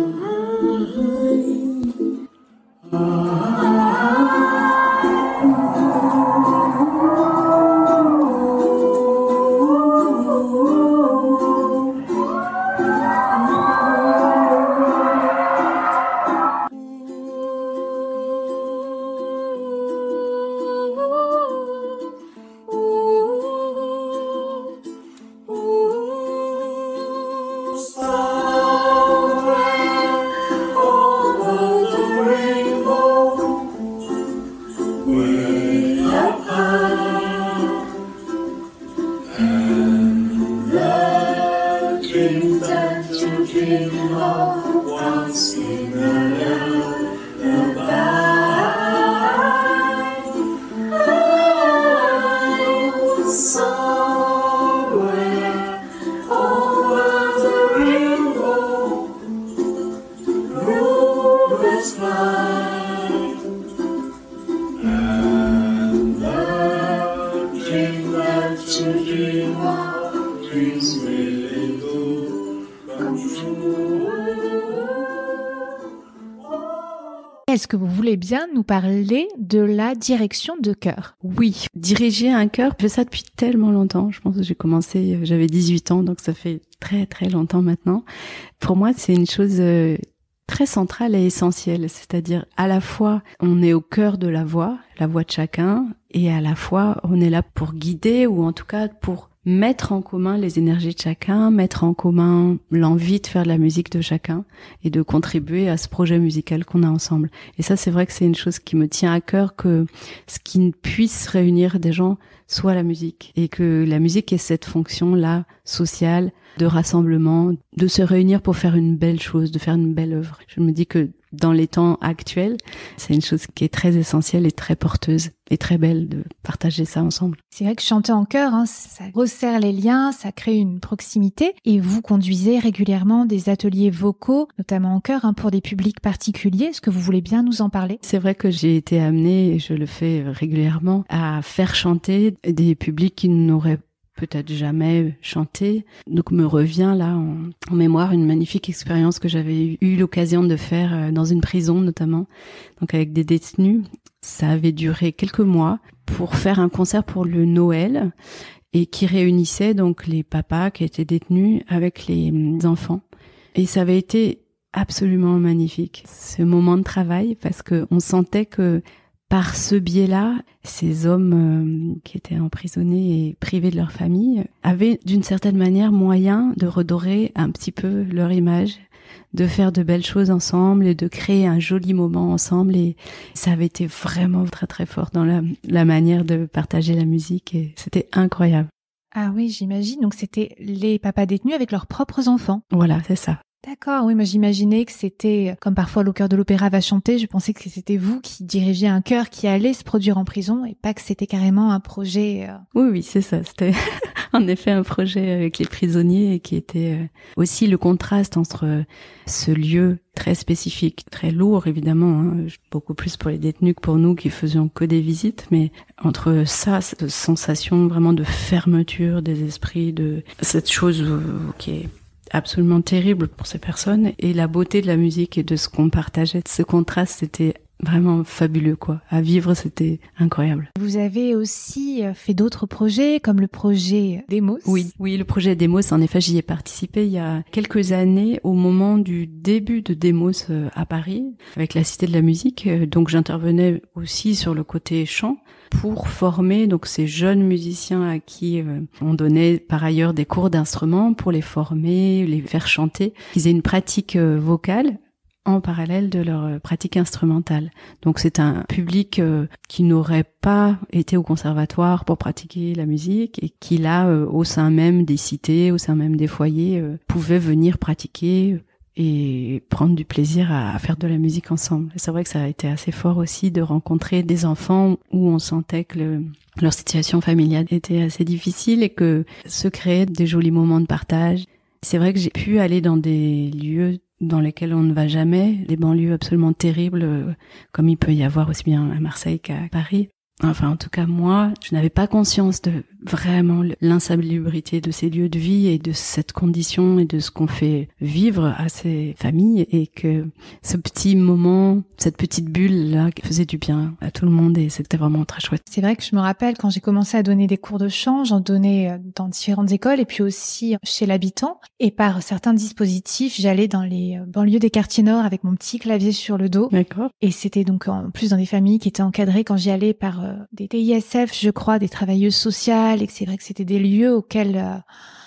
Est-ce que vous voulez bien nous parler de la direction de chœur? Oui, diriger un chœur, je fais ça depuis tellement longtemps. Je pense que j'ai commencé, j'avais dix-huit ans, donc ça fait très très longtemps maintenant. Pour moi, c'est une chose très centrale et essentielle. C'est-à-dire, à la fois, on est au cœur de la voix, la voix de chacun, et à la fois, on est là pour guider, ou en tout cas pour mettre en commun les énergies de chacun, mettre en commun l'envie de faire de la musique de chacun et de contribuer à ce projet musical qu'on a ensemble. Et ça, c'est vrai que c'est une chose qui me tient à cœur, que ce qui puisse réunir des gens soit la musique, et que la musique ait cette fonction-là sociale, de rassemblement, de se réunir pour faire une belle chose, de faire une belle œuvre. Je me dis que dans les temps actuels, c'est une chose qui est très essentielle et très porteuse et très belle de partager ça ensemble. C'est vrai que chanter en chœur, hein, ça resserre les liens, ça crée une proximité, et vous conduisez régulièrement des ateliers vocaux, notamment en chœur, hein, pour des publics particuliers. Est-ce que vous voulez bien nous en parler? C'est vrai que j'ai été amenée, et je le fais régulièrement, à faire chanter des publics qui n'auraient peut-être jamais chanté. Donc me revient là en, en mémoire une magnifique expérience que j'avais eu l'occasion de faire dans une prison notamment, donc avec des détenus. Ça avait duré quelques mois pour faire un concert pour le Noël, et qui réunissait donc les papas qui étaient détenus avec les enfants. Et ça avait été absolument magnifique, ce moment de travail, parce que on sentait que par ce biais-là, ces hommes euh, qui étaient emprisonnés et privés de leur famille avaient d'une certaine manière moyen de redorer un petit peu leur image, de faire de belles choses ensemble et de créer un joli moment ensemble. Et ça avait été vraiment très très fort dans la, la manière de partager la musique, et c'était incroyable. Ah oui, j'imagine. Donc c'était les papas détenus avec leurs propres enfants. Voilà, c'est ça. D'accord, oui, moi j'imaginais que c'était, comme parfois le chœur de l'opéra va chanter, je pensais que c'était vous qui dirigiez un chœur qui allait se produire en prison et pas que c'était carrément un projet... Euh... Oui, oui, c'est ça, c'était en effet un projet avec les prisonniers et qui était euh, aussi le contraste entre ce lieu très spécifique, très lourd évidemment, hein, beaucoup plus pour les détenus que pour nous qui faisions que des visites, mais entre ça, cette sensation vraiment de fermeture des esprits, de cette chose euh, qui est absolument terrible pour ces personnes, et la beauté de la musique et de ce qu'on partageait. Ce contraste, c'était vraiment fabuleux, quoi. À vivre, c'était incroyable. Vous avez aussi fait d'autres projets, comme le projet Demos. Oui, oui, le projet Demos, en effet, j'y ai participé il y a quelques années, au moment du début de Demos à Paris, avec la Cité de la Musique. Donc, j'intervenais aussi sur le côté chant, pour former donc ces jeunes musiciens à qui euh, on donnait par ailleurs des cours d'instruments pour les former, les faire chanter, qu'ils aient une pratique euh, vocale en parallèle de leur euh, pratique instrumentale. Donc c'est un public euh, qui n'aurait pas été au conservatoire pour pratiquer la musique et qui là, euh, au sein même des cités, au sein même des foyers, euh, pouvait venir pratiquer et prendre du plaisir à, à faire de la musique ensemble. Et c'est vrai que ça a été assez fort aussi de rencontrer des enfants où on sentait que le, leur situation familiale était assez difficile et que se créaient des jolis moments de partage. C'est vrai que j'ai pu aller dans des lieux dans lesquels on ne va jamais, des banlieues absolument terribles, comme il peut y avoir aussi bien à Marseille qu'à Paris. Enfin, en tout cas, moi, je n'avais pas conscience de vraiment l'insalubrité de ces lieux de vie et de cette condition et de ce qu'on fait vivre à ces familles, et que ce petit moment, cette petite bulle-là faisait du bien à tout le monde, et c'était vraiment très chouette. C'est vrai que je me rappelle quand j'ai commencé à donner des cours de chant, j'en donnais dans différentes écoles et puis aussi chez l'habitant, et par certains dispositifs, j'allais dans les banlieues des quartiers nord avec mon petit clavier sur le dos. D'accord. Et c'était donc en plus dans des familles qui étaient encadrées quand j'y allais par euh, des T I S F, je crois, des travailleuses sociales, et que c'est vrai que c'était des lieux auxquels euh,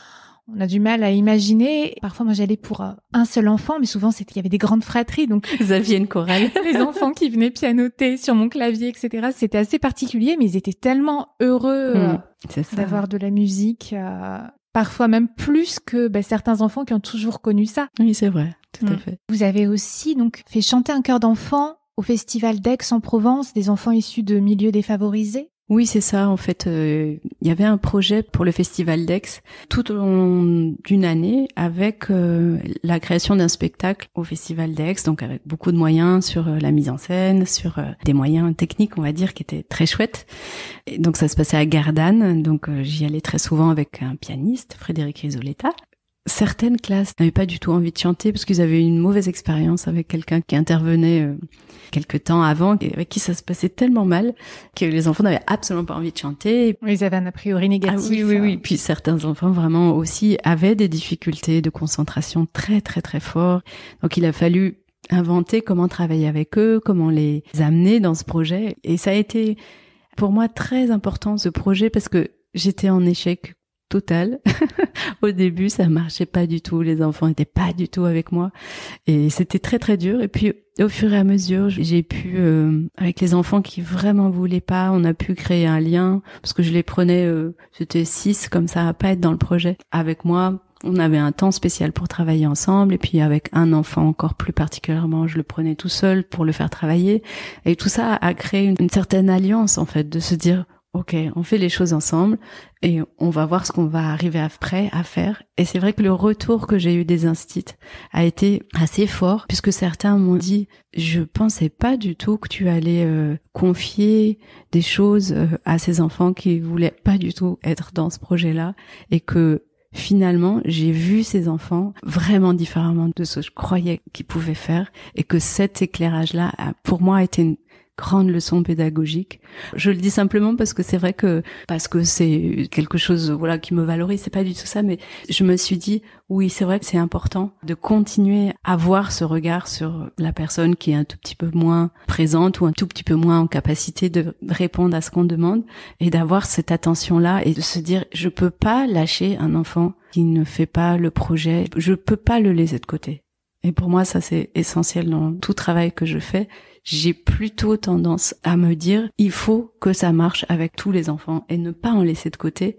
on a du mal à imaginer. Parfois, moi, j'allais pour euh, un seul enfant, mais souvent, c'était, il y avait des grandes fratries, donc vous aviez une chorale. Les enfants qui venaient pianoter sur mon clavier, et cetera. C'était assez particulier, mais ils étaient tellement heureux euh, mmh, c'est ça. d'avoir de la musique, euh, parfois même plus que bah, certains enfants qui ont toujours connu ça. Oui, c'est vrai, tout mmh. à fait. Vous avez aussi donc fait chanter un chœur d'enfants au festival d'Aix-en-Provence, des enfants issus de milieux défavorisés. Oui, c'est ça. En fait, euh, il y avait un projet pour le festival d'Aix tout au long d'une année avec euh, la création d'un spectacle au festival d'Aix, donc avec beaucoup de moyens sur euh, la mise en scène, sur euh, des moyens techniques, on va dire, qui étaient très chouettes. Et donc ça se passait à Gardanne, donc euh, j'y allais très souvent avec un pianiste, Frédéric Risoletta. Certaines classes n'avaient pas du tout envie de chanter parce qu'ils avaient eu une mauvaise expérience avec quelqu'un qui intervenait euh, quelque temps avant et avec qui ça se passait tellement mal que les enfants n'avaient absolument pas envie de chanter. Ils avaient un a priori négatif. Ah oui, oui, oui. Puis certains enfants vraiment aussi avaient des difficultés de concentration très, très, très fortes. Donc il a fallu inventer comment travailler avec eux, comment les amener dans ce projet. Et ça a été pour moi très important ce projet parce que j'étais en échec total. Au début, ça marchait pas du tout. Les enfants étaient pas du tout avec moi. Et c'était très, très dur. Et puis, au fur et à mesure, j'ai pu, euh, avec les enfants qui vraiment voulaient pas, on a pu créer un lien. Parce que je les prenais, euh, c'était six, comme ça, à pas être dans le projet. Avec moi, on avait un temps spécial pour travailler ensemble. Et puis, avec un enfant encore plus particulièrement, je le prenais tout seul pour le faire travailler. Et tout ça a créé une, une certaine alliance, en fait, de se dire, ok, on fait les choses ensemble et on va voir ce qu'on va arriver après à faire. Et c'est vrai que le retour que j'ai eu des instits a été assez fort puisque certains m'ont dit « Je pensais pas du tout que tu allais euh, confier des choses euh, à ces enfants qui voulaient pas du tout être dans ce projet-là et que finalement, j'ai vu ces enfants vraiment différemment de ce que je croyais qu'ils pouvaient faire et que cet éclairage-là, pour moi, a été une grande leçon pédagogique. Je le dis simplement parce que c'est vrai que parce que c'est quelque chose voilà qui me valorise, c'est pas du tout ça, mais je me suis dit oui, c'est vrai que c'est important de continuer à avoir ce regard sur la personne qui est un tout petit peu moins présente ou un tout petit peu moins en capacité de répondre à ce qu'on demande et d'avoir cette attention-là et de se dire je peux pas lâcher un enfant qui ne fait pas le projet, je peux pas le laisser de côté. Et pour moi, ça c'est essentiel dans tout travail que je fais. J'ai plutôt tendance à me dire, il faut que ça marche avec tous les enfants et ne pas en laisser de côté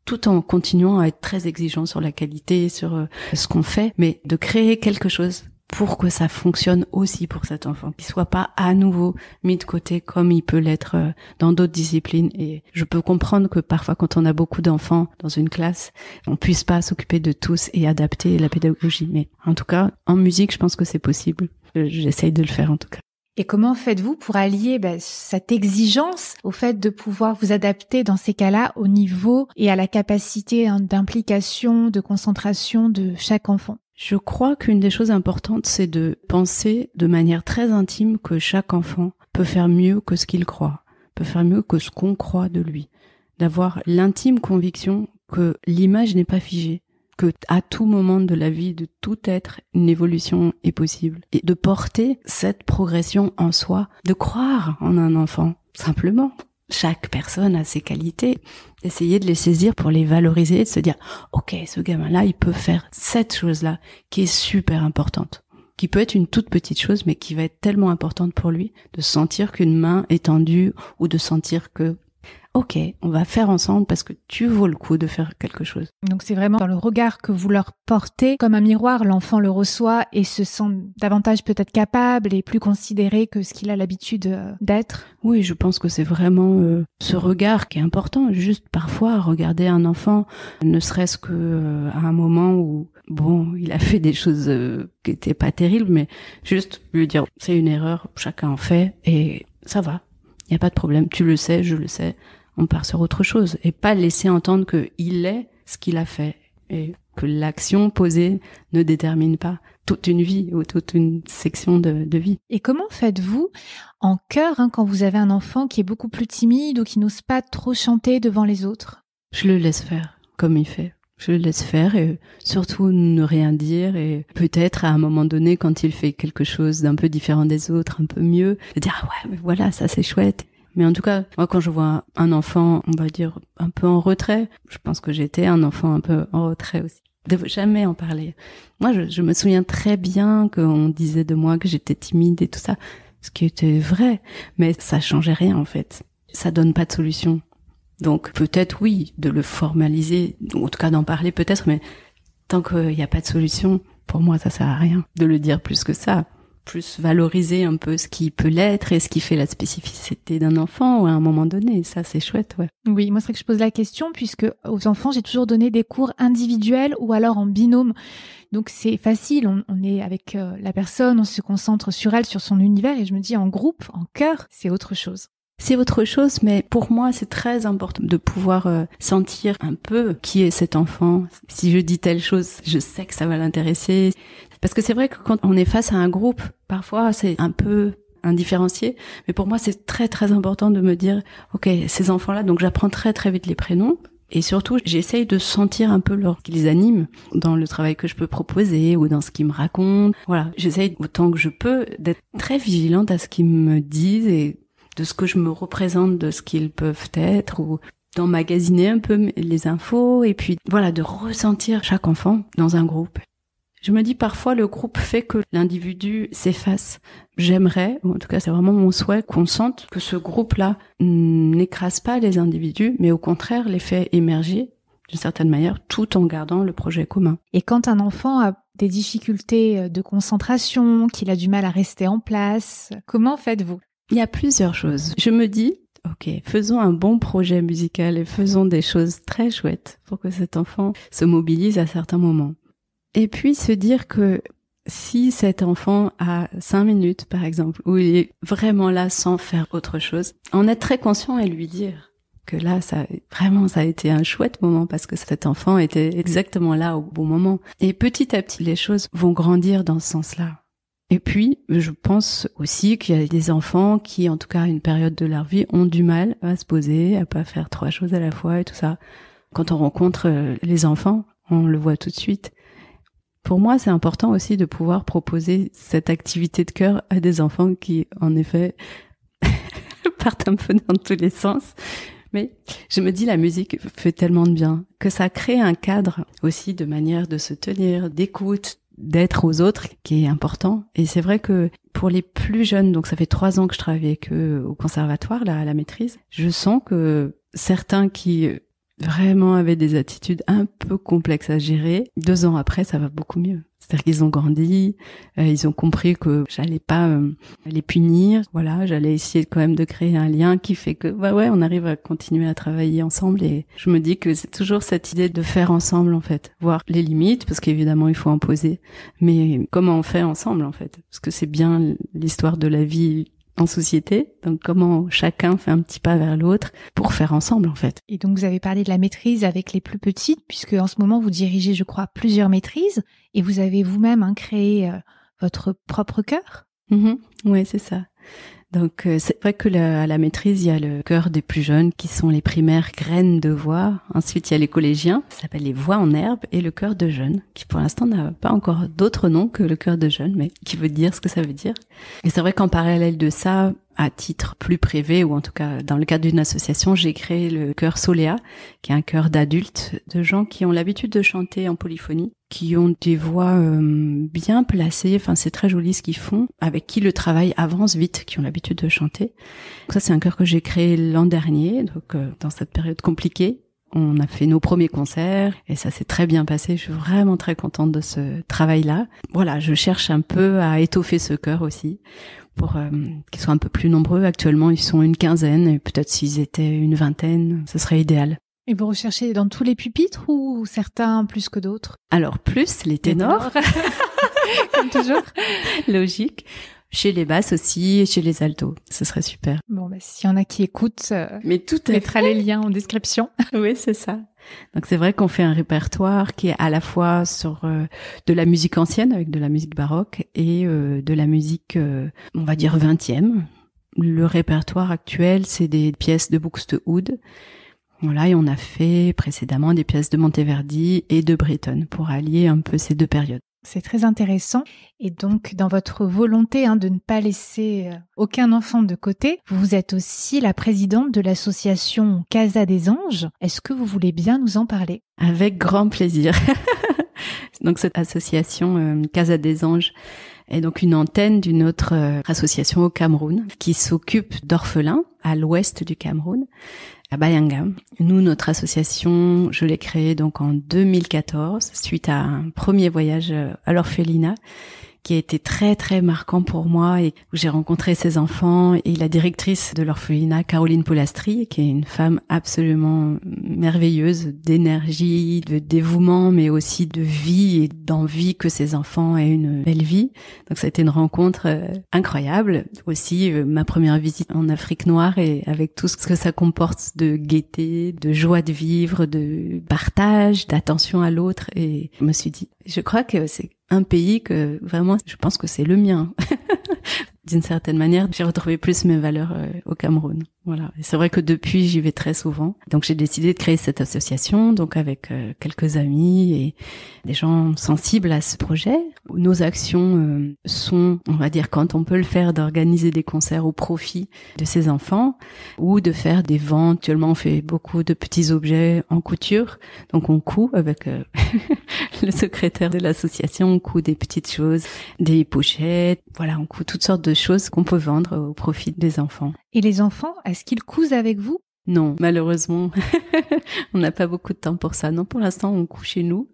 tout en continuant à être très exigeant sur la qualité, sur euh, ce qu'on fait, mais de créer quelque chose pour que ça fonctionne aussi pour cet enfant, qu'il soit pas à nouveau mis de côté comme il peut l'être euh, dans d'autres disciplines. Et je peux comprendre que parfois, quand on a beaucoup d'enfants dans une classe, on puisse pas s'occuper de tous et adapter la pédagogie. Mais en tout cas, en musique, je pense que c'est possible. J'essaye de le faire en tout cas. Et comment faites-vous pour allier bah, cette exigence au fait de pouvoir vous adapter dans ces cas-là au niveau et à la capacité hein, d'implication, de concentration de chaque enfant ? Je crois qu'une des choses importantes, c'est de penser de manière très intime que chaque enfant peut faire mieux que ce qu'il croit, peut faire mieux que ce qu'on croit de lui, d'avoir l'intime conviction que l'image n'est pas figée, que à tout moment de la vie de tout être, une évolution est possible, et de porter cette progression en soi, de croire en un enfant, simplement. Chaque personne a ses qualités, essayer de les saisir pour les valoriser, de se dire « Ok, ce gamin-là, il peut faire cette chose-là qui est super importante, qui peut être une toute petite chose, mais qui va être tellement importante pour lui, de sentir qu'une main est tendue ou de sentir que ok, on va faire ensemble parce que tu vaux le coup de faire quelque chose. » Donc c'est vraiment dans le regard que vous leur portez, comme un miroir, l'enfant le reçoit et se sent davantage peut-être capable et plus considéré que ce qu'il a l'habitude euh, d'être. Oui, je pense que c'est vraiment euh, ce regard qui est important. Juste parfois, regarder un enfant, ne serait-ce que euh, à un moment où, bon, il a fait des choses euh, qui étaient pas terribles, mais juste lui dire, c'est une erreur, chacun en fait et ça va. Il n'y a pas de problème, tu le sais, je le sais, on part sur autre chose. Et pas laisser entendre qu'il est ce qu'il a fait. Et que l'action posée ne détermine pas toute une vie ou toute une section de, de vie. Et comment faites-vous en chœur hein, quand vous avez un enfant qui est beaucoup plus timide ou qui n'ose pas trop chanter devant les autres ? Je le laisse faire comme il fait. Je le laisse faire et surtout ne rien dire et peut-être à un moment donné quand il fait quelque chose d'un peu différent des autres, un peu mieux, de dire ah ouais mais voilà ça c'est chouette. Mais en tout cas moi quand je vois un enfant on va dire un peu en retrait, je pense que j'étais un enfant un peu en retrait aussi. De jamais en parler. Moi je, je me souviens très bien qu'on disait de moi que j'étais timide et tout ça, ce qui était vrai, mais ça changeait rien en fait. Ça donne pas de solution. Donc peut-être oui, de le formaliser, en tout cas d'en parler peut-être, mais tant qu'il n'y a pas de solution, pour moi ça sert à rien de le dire plus que ça. Plus valoriser un peu ce qui peut l'être et ce qui fait la spécificité d'un enfant à un moment donné, ça c'est chouette, ouais. Oui, moi c'est vrai que je pose la question puisque aux enfants j'ai toujours donné des cours individuels ou alors en binôme. Donc c'est facile, on, on est avec euh, la personne, on se concentre sur elle, sur son univers et je me dis en groupe, en chœur, c'est autre chose. C'est autre chose, mais pour moi, c'est très important de pouvoir euh, sentir un peu qui est cet enfant. Si je dis telle chose, je sais que ça va l'intéresser. Parce que c'est vrai que quand on est face à un groupe, parfois, c'est un peu indifférencié. Mais pour moi, c'est très, très important de me dire, OK, ces enfants-là, donc j'apprends très, très vite les prénoms. Et surtout, j'essaye de sentir un peu leur qui les anime dans le travail que je peux proposer ou dans ce qu'ils me racontent. Voilà, j'essaye autant que je peux d'être très vigilante à ce qu'ils me disent et de ce que je me représente de ce qu'ils peuvent être ou d'emmagasiner un peu les infos et puis voilà, de ressentir chaque enfant dans un groupe. Je me dis parfois le groupe fait que l'individu s'efface. J'aimerais, ou en tout cas c'est vraiment mon souhait, qu'on sente que ce groupe-là n'écrase pas les individus, mais au contraire les fait émerger d'une certaine manière tout en gardant le projet commun. Et quand un enfant a des difficultés de concentration, qu'il a du mal à rester en place, comment faites-vous ? Il y a plusieurs choses. Je me dis, ok, faisons un bon projet musical et faisons des choses très chouettes pour que cet enfant se mobilise à certains moments. Et puis se dire que si cet enfant a cinq minutes, par exemple, où il est vraiment là sans faire autre chose, en être très conscient et lui dire que là, ça, vraiment, ça a été un chouette moment parce que cet enfant était exactement là au bon moment. Et petit à petit, les choses vont grandir dans ce sens-là. Et puis, je pense aussi qu'il y a des enfants qui, en tout cas à une période de leur vie, ont du mal à se poser, à pas faire trois choses à la fois et tout ça. Quand on rencontre les enfants, on le voit tout de suite. Pour moi, c'est important aussi de pouvoir proposer cette activité de cœur à des enfants qui, en effet, partent un peu dans tous les sens. Mais je me dis, la musique fait tellement de bien que ça crée un cadre aussi de manière de se tenir, d'écoute, d'être aux autres qui est important. Et c'est vrai que pour les plus jeunes, donc ça fait trois ans que je travaille avec eux au conservatoire, là, à la maîtrise, je sens que certains qui vraiment avaient des attitudes un peu complexes à gérer. Deux ans après, ça va beaucoup mieux. C'est-à-dire qu'ils ont grandi, euh, ils ont compris que j'allais pas euh, les punir. Voilà, j'allais essayer quand même de créer un lien qui fait que, bah ouais, on arrive à continuer à travailler ensemble. Et je me dis que c'est toujours cette idée de faire ensemble, en fait. Voir les limites, parce qu'évidemment, il faut en poser. Mais comment on fait ensemble, en fait? Parce que c'est bien l'histoire de la vie en société, donc comment chacun fait un petit pas vers l'autre pour faire ensemble en fait. Et donc vous avez parlé de la maîtrise avec les plus petites, puisque en ce moment vous dirigez, je crois, plusieurs maîtrises, et vous avez vous-même hein, créé euh, votre propre chœur. Mmh, oui, c'est ça. Donc euh, c'est vrai que la, à la maîtrise, il y a le chœur des plus jeunes qui sont les primaires graines de voix. Ensuite, il y a les collégiens, ça s'appelle les voix en herbe, et le chœur de jeunes, qui pour l'instant n'a pas encore d'autre nom que le chœur de jeunes, mais qui veut dire ce que ça veut dire. Et c'est vrai qu'en parallèle de ça, à titre plus privé, ou en tout cas dans le cadre d'une association, j'ai créé le chœur Soléa, qui est un chœur d'adultes, de gens qui ont l'habitude de chanter en polyphonie, qui ont des voix euh, bien placées, enfin c'est très joli ce qu'ils font, avec qui le travail avance vite, qui ont l'habitude de chanter. Donc ça c'est un chœur que j'ai créé l'an dernier, donc euh, dans cette période compliquée. On a fait nos premiers concerts et ça s'est très bien passé. Je suis vraiment très contente de ce travail-là. Voilà, je cherche un peu à étoffer ce chœur aussi pour euh, qu'ils soient un peu plus nombreux. Actuellement, ils sont une quinzaine et peut-être s'ils étaient une vingtaine, ce serait idéal. Et vous recherchez dans tous les pupitres ou certains plus que d'autres? Alors plus les ténors, comme toujours. Logique. Chez les basses aussi, et chez les altos, ce serait super. Bon, bah, s'il y en a qui écoutent, euh, mais tout on mettra les liens en description. Oui, c'est ça. Donc c'est vrai qu'on fait un répertoire qui est à la fois sur euh, de la musique ancienne avec de la musique baroque et euh, de la musique, euh, on va dire vingtième. Le répertoire actuel, c'est des pièces de Buxtehude. Voilà, et on a fait précédemment des pièces de Monteverdi et de Britten pour allier un peu ces deux périodes. C'est très intéressant. Et donc, dans votre volonté hein, de ne pas laisser euh, aucun enfant de côté, vous êtes aussi la présidente de l'association Casa des Anges. Est-ce que vous voulez bien nous en parler? Avec grand plaisir. Donc, cette association euh, Casa des Anges est donc une antenne d'une autre euh, association au Cameroun qui s'occupe d'orphelins à l'ouest du Cameroun, à Bayanga. Nous, notre association, je l'ai créée donc en deux mille quatorze, suite à un premier voyage à l'orphelinat qui a été très très marquant pour moi et où j'ai rencontré ces enfants et la directrice de l'orphelinat, Caroline Polastri, qui est une femme absolument merveilleuse, d'énergie, de dévouement, mais aussi de vie et d'envie que ces enfants aient une belle vie. Donc ça a été une rencontre euh, incroyable. Aussi, euh, ma première visite en Afrique noire et avec tout ce que ça comporte de gaieté, de joie de vivre, de partage, d'attention à l'autre. Et je me suis dit, je crois que c'est un pays que vraiment, je pense que c'est le mien. D'une certaine manière, j'ai retrouvé plus mes valeurs euh, au Cameroun. Voilà. Et c'est vrai que depuis, j'y vais très souvent. Donc, j'ai décidé de créer cette association, donc avec euh, quelques amis et des gens sensibles à ce projet. Nos actions euh, sont, on va dire, quand on peut le faire, d'organiser des concerts au profit de ces enfants ou de faire des ventes. Actuellement, on fait beaucoup de petits objets en couture. Donc, on coud avec euh, le secrétaire de l'association, on coud des petites choses, des pochettes. Voilà, on coud toutes sortes de choses qu'on peut vendre au profit des enfants. Et les enfants, est-ce qu'ils cousent avec vous? Non, malheureusement, on n'a pas beaucoup de temps pour ça. Non, pour l'instant, on coud chez nous.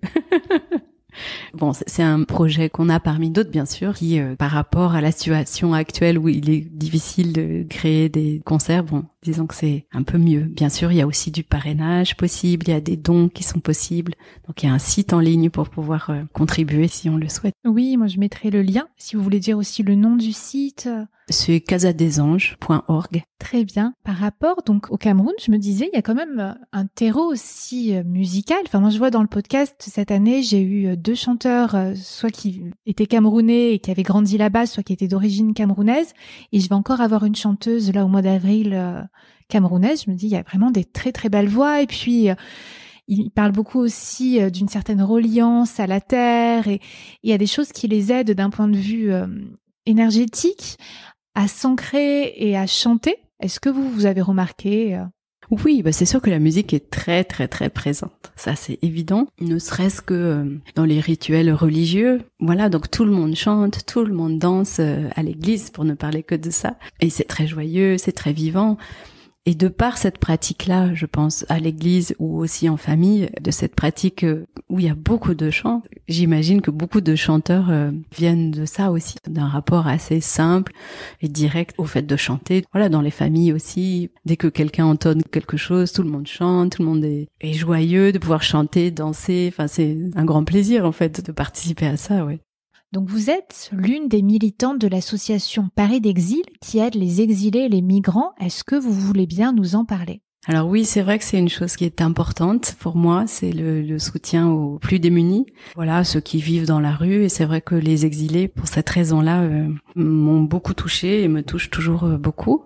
Bon, c'est un projet qu'on a parmi d'autres, bien sûr, qui, euh, par rapport à la situation actuelle où il est difficile de créer des concerts, bon, disons que c'est un peu mieux. Bien sûr, il y a aussi du parrainage possible, il y a des dons qui sont possibles. Donc, il y a un site en ligne pour pouvoir euh, contribuer si on le souhaite. Oui, moi, je mettrai le lien. Si vous voulez dire aussi le nom du site. C'est casa des anges point org. Très bien. Par rapport donc au Cameroun, je me disais, il y a quand même un terreau aussi musical. Enfin, moi, je vois dans le podcast, cette année, j'ai eu deux chanteurs, soit qui étaient camerounais et qui avaient grandi là-bas, soit qui étaient d'origine camerounaise. Et je vais encore avoir une chanteuse, là, au mois d'avril, euh, camerounaise. Je me dis, il y a vraiment des très, très belles voix. Et puis, euh, il parle beaucoup aussi euh, d'une certaine reliance à la terre. Et il y a des choses qui les aident d'un point de vue euh, énergétique à s'ancrer et à chanter. Est-ce que vous, vous avez remarqué euh... Oui, bah c'est sûr que la musique est très très très présente. Ça c'est évident. Ne serait-ce que euh, dans les rituels religieux. Voilà, donc tout le monde chante, tout le monde danse euh, à l'église pour ne parler que de ça. Et c'est très joyeux, c'est très vivant. Et de par cette pratique-là, je pense à l'église ou aussi en famille, de cette pratique où il y a beaucoup de chants, j'imagine que beaucoup de chanteurs euh, viennent de ça aussi, d'un rapport assez simple et direct au fait de chanter. Voilà, dans les familles aussi, dès que quelqu'un entonne quelque chose, tout le monde chante, tout le monde est, est joyeux de pouvoir chanter, danser. Enfin, c'est un grand plaisir en fait de participer à ça, ouais. Donc vous êtes l'une des militantes de l'association Paris d'Exil qui aide les exilés et les migrants. Est-ce que vous voulez bien nous en parler ? Alors oui, c'est vrai que c'est une chose qui est importante pour moi, c'est le, le soutien aux plus démunis, voilà, ceux qui vivent dans la rue. Et c'est vrai que les exilés, pour cette raison-là, euh, m'ont beaucoup touchée et me touchent toujours euh, beaucoup.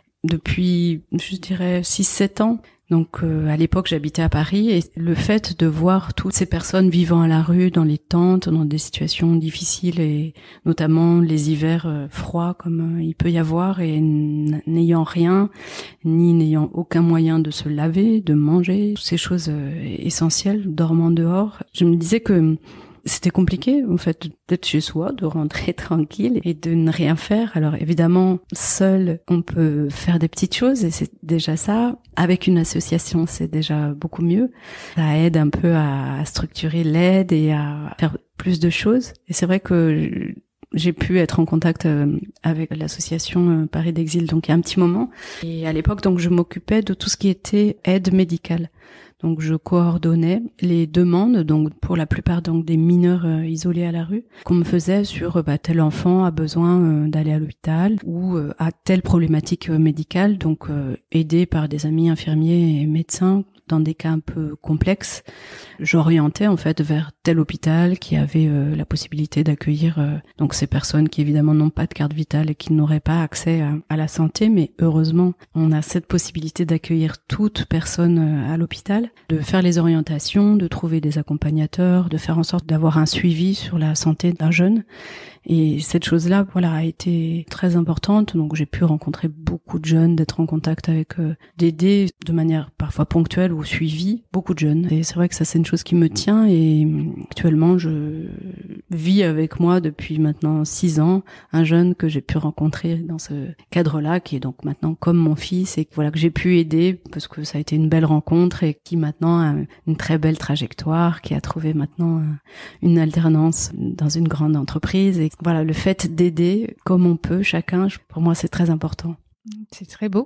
Depuis, je dirais, six sept ans. Donc euh, à l'époque, j'habitais à Paris et le fait de voir toutes ces personnes vivant à la rue, dans les tentes, dans des situations difficiles et notamment les hivers euh, froids comme euh, il peut y avoir et n- n'ayant rien, ni n'ayant aucun moyen de se laver, de manger, toutes ces choses euh, essentielles, dormant dehors, je me disais que c'était compliqué, en fait, d'être chez soi, de rentrer tranquille et de ne rien faire. Alors évidemment, seul, on peut faire des petites choses et c'est déjà ça. Avec une association, c'est déjà beaucoup mieux. Ça aide un peu à structurer l'aide et à faire plus de choses. Et c'est vrai que j'ai pu être en contact avec l'association Paris d'Exil donc il y a un petit moment. Et à l'époque, donc je m'occupais de tout ce qui était aide médicale. Donc je coordonnais les demandes, donc pour la plupart donc des mineurs euh, isolés à la rue, qu'on me faisait sur euh, bah, tel enfant a besoin euh, d'aller à l'hôpital ou euh, a telle problématique euh, médicale, donc euh, aidé par des amis infirmiers et médecins dans des cas un peu complexes. J'orientais en fait vers tel hôpital qui avait euh, la possibilité d'accueillir euh, donc ces personnes qui évidemment n'ont pas de carte vitale et qui n'auraient pas accès à, à la santé, mais heureusement on a cette possibilité d'accueillir toute personne euh, à l'hôpital, de faire les orientations, de trouver des accompagnateurs, de faire en sorte d'avoir un suivi sur la santé d'un jeune. Et cette chose-là, voilà, a été très importante. Donc j'ai pu rencontrer beaucoup de jeunes, d'être en contact avec euh, d'aider de manière parfois ponctuelle ou suivie beaucoup de jeunes. Et c'est vrai que ça, c'est une chose qui me tient. Et actuellement, je vis avec moi depuis maintenant six ans un jeune que j'ai pu rencontrer dans ce cadre-là, qui est donc maintenant comme mon fils et voilà que j'ai pu aider parce que ça a été une belle rencontre et qui maintenant a une très belle trajectoire, qui a trouvé maintenant une alternance dans une grande entreprise. Et voilà, le fait d'aider comme on peut chacun, pour moi, c'est très important. C'est très beau.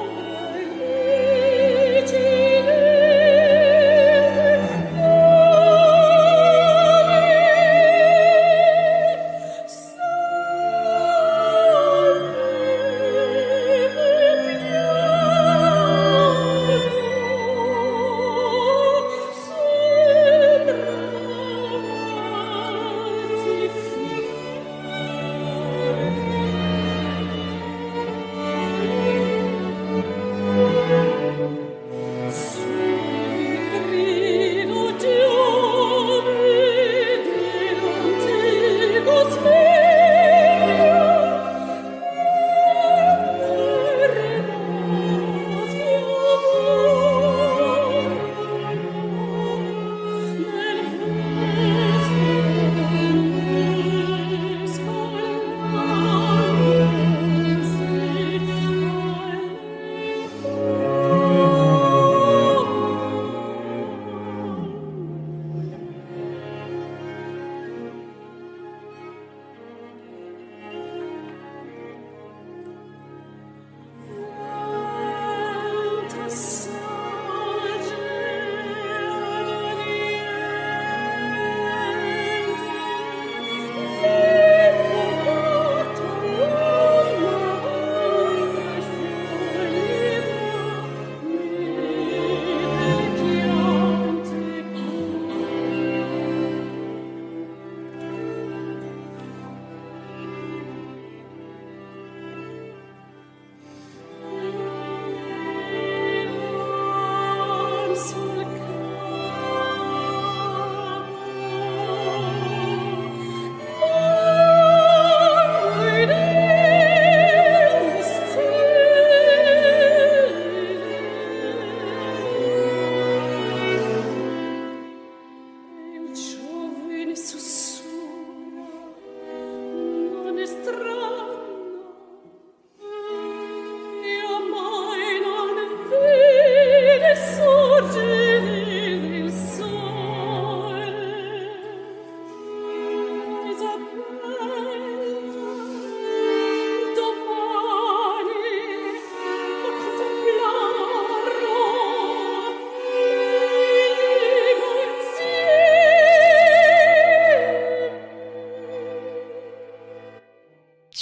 Oh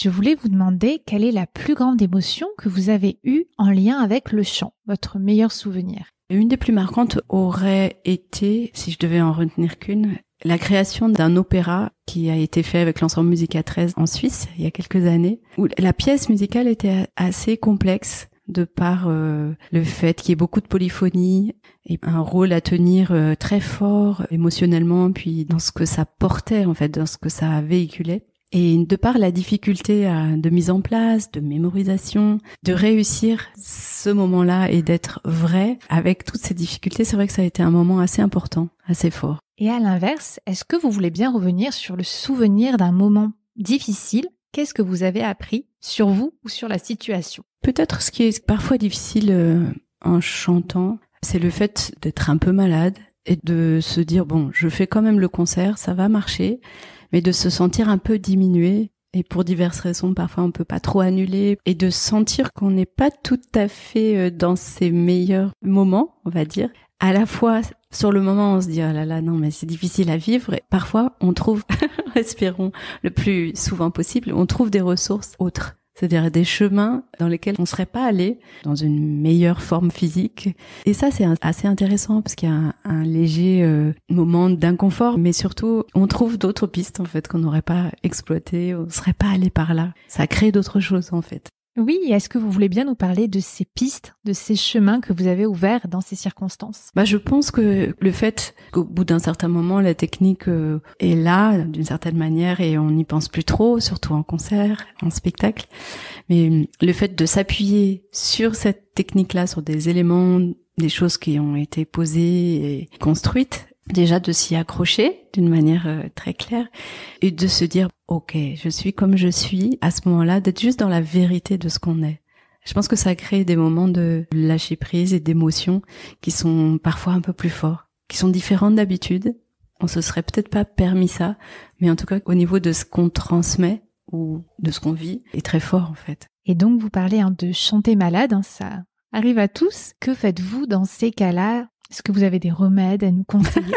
je voulais vous demander quelle est la plus grande émotion que vous avez eue en lien avec le chant, votre meilleur souvenir. Une des plus marquantes aurait été, si je devais en retenir qu'une, la création d'un opéra qui a été fait avec l'ensemble Musica treize en Suisse il y a quelques années, où la pièce musicale était assez complexe de par euh, le fait qu'il y ait beaucoup de polyphonie et un rôle à tenir euh, très fort émotionnellement, puis dans ce que ça portait en fait, dans ce que ça véhiculait. Et de par la difficulté à, de mise en place, de mémorisation, de réussir ce moment-là et d'être vrai avec toutes ces difficultés, c'est vrai que ça a été un moment assez important, assez fort. Et à l'inverse, est-ce que vous voulez bien revenir sur le souvenir d'un moment difficile? Qu'est-ce que vous avez appris sur vous ou sur la situation? Peut-être ce qui est parfois difficile euh, en chantant, c'est le fait d'être un peu malade et de se dire, bon, je fais quand même le concert, ça va marcher, mais de se sentir un peu diminué, et pour diverses raisons, parfois on peut pas trop annuler, et de sentir qu'on n'est pas tout à fait dans ses meilleurs moments, on va dire. À la fois, sur le moment, on se dit, oh là là, non, mais c'est difficile à vivre, et parfois on trouve, espérons le plus souvent possible, on trouve des ressources autres. C'est-à-dire des chemins dans lesquels on serait pas allé dans une meilleure forme physique. Et ça, c'est assez intéressant parce qu'il y a un, un léger euh, moment d'inconfort, mais surtout, on trouve d'autres pistes, en fait, qu'on n'aurait pas exploitées, on serait pas allé par là. Ça crée d'autres choses, en fait. Oui, est-ce que vous voulez bien nous parler de ces pistes, de ces chemins que vous avez ouverts dans ces circonstances? Bah, je pense que le fait qu'au bout d'un certain moment, la technique euh, est là, d'une certaine manière, et on n'y pense plus trop, surtout en concert, en spectacle. Mais le fait de s'appuyer sur cette technique-là, sur des éléments, des choses qui ont été posées et construites, déjà de s'y accrocher d'une manière euh, très claire et de se dire ok, je suis comme je suis à ce moment-là, d'être juste dans la vérité de ce qu'on est. Je pense que ça crée des moments de lâcher prise et d'émotion qui sont parfois un peu plus forts, qui sont différents d'habitude. On se serait peut-être pas permis ça, mais en tout cas au niveau de ce qu'on transmet ou de ce qu'on vit est très fort en fait. Et donc vous parlez hein, de chanter malade, hein, ça arrive à tous. Que faites-vous dans ces cas-là? Est-ce que vous avez des remèdes à nous conseiller?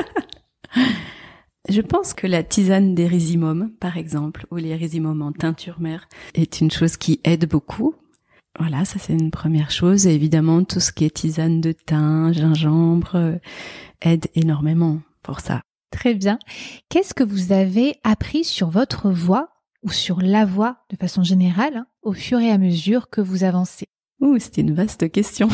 Je pense que la tisane des rhizimums, par exemple, ou les rhizimums en teinture mère, est une chose qui aide beaucoup. Voilà, ça c'est une première chose. Et évidemment, tout ce qui est tisane de thym, gingembre, euh, aide énormément pour ça. Très bien. Qu'est-ce que vous avez appris sur votre voix ou sur la voix de façon générale hein, au fur et à mesure que vous avancez? Ouh, c'était une vaste question.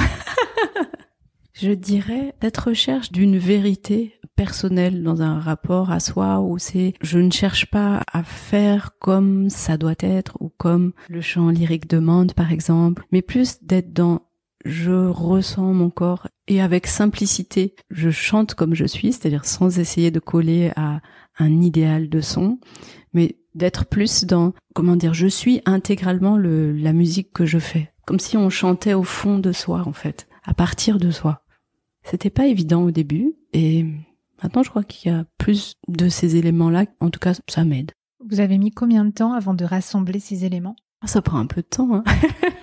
Je dirais cette recherche d'une vérité personnelle dans un rapport à soi où c'est je ne cherche pas à faire comme ça doit être ou comme le chant lyrique demande par exemple, mais plus d'être dans je ressens mon corps et avec simplicité je chante comme je suis, c'est-à-dire sans essayer de coller à un idéal de son, mais d'être plus dans comment dire je suis intégralement le, la musique que je fais, comme si on chantait au fond de soi en fait, à partir de soi. C'était pas évident au début et maintenant je crois qu'il y a plus de ces éléments-là. En tout cas, ça m'aide. Vous avez mis combien de temps avant de rassembler ces éléments? Ça prend un peu de temps. Hein.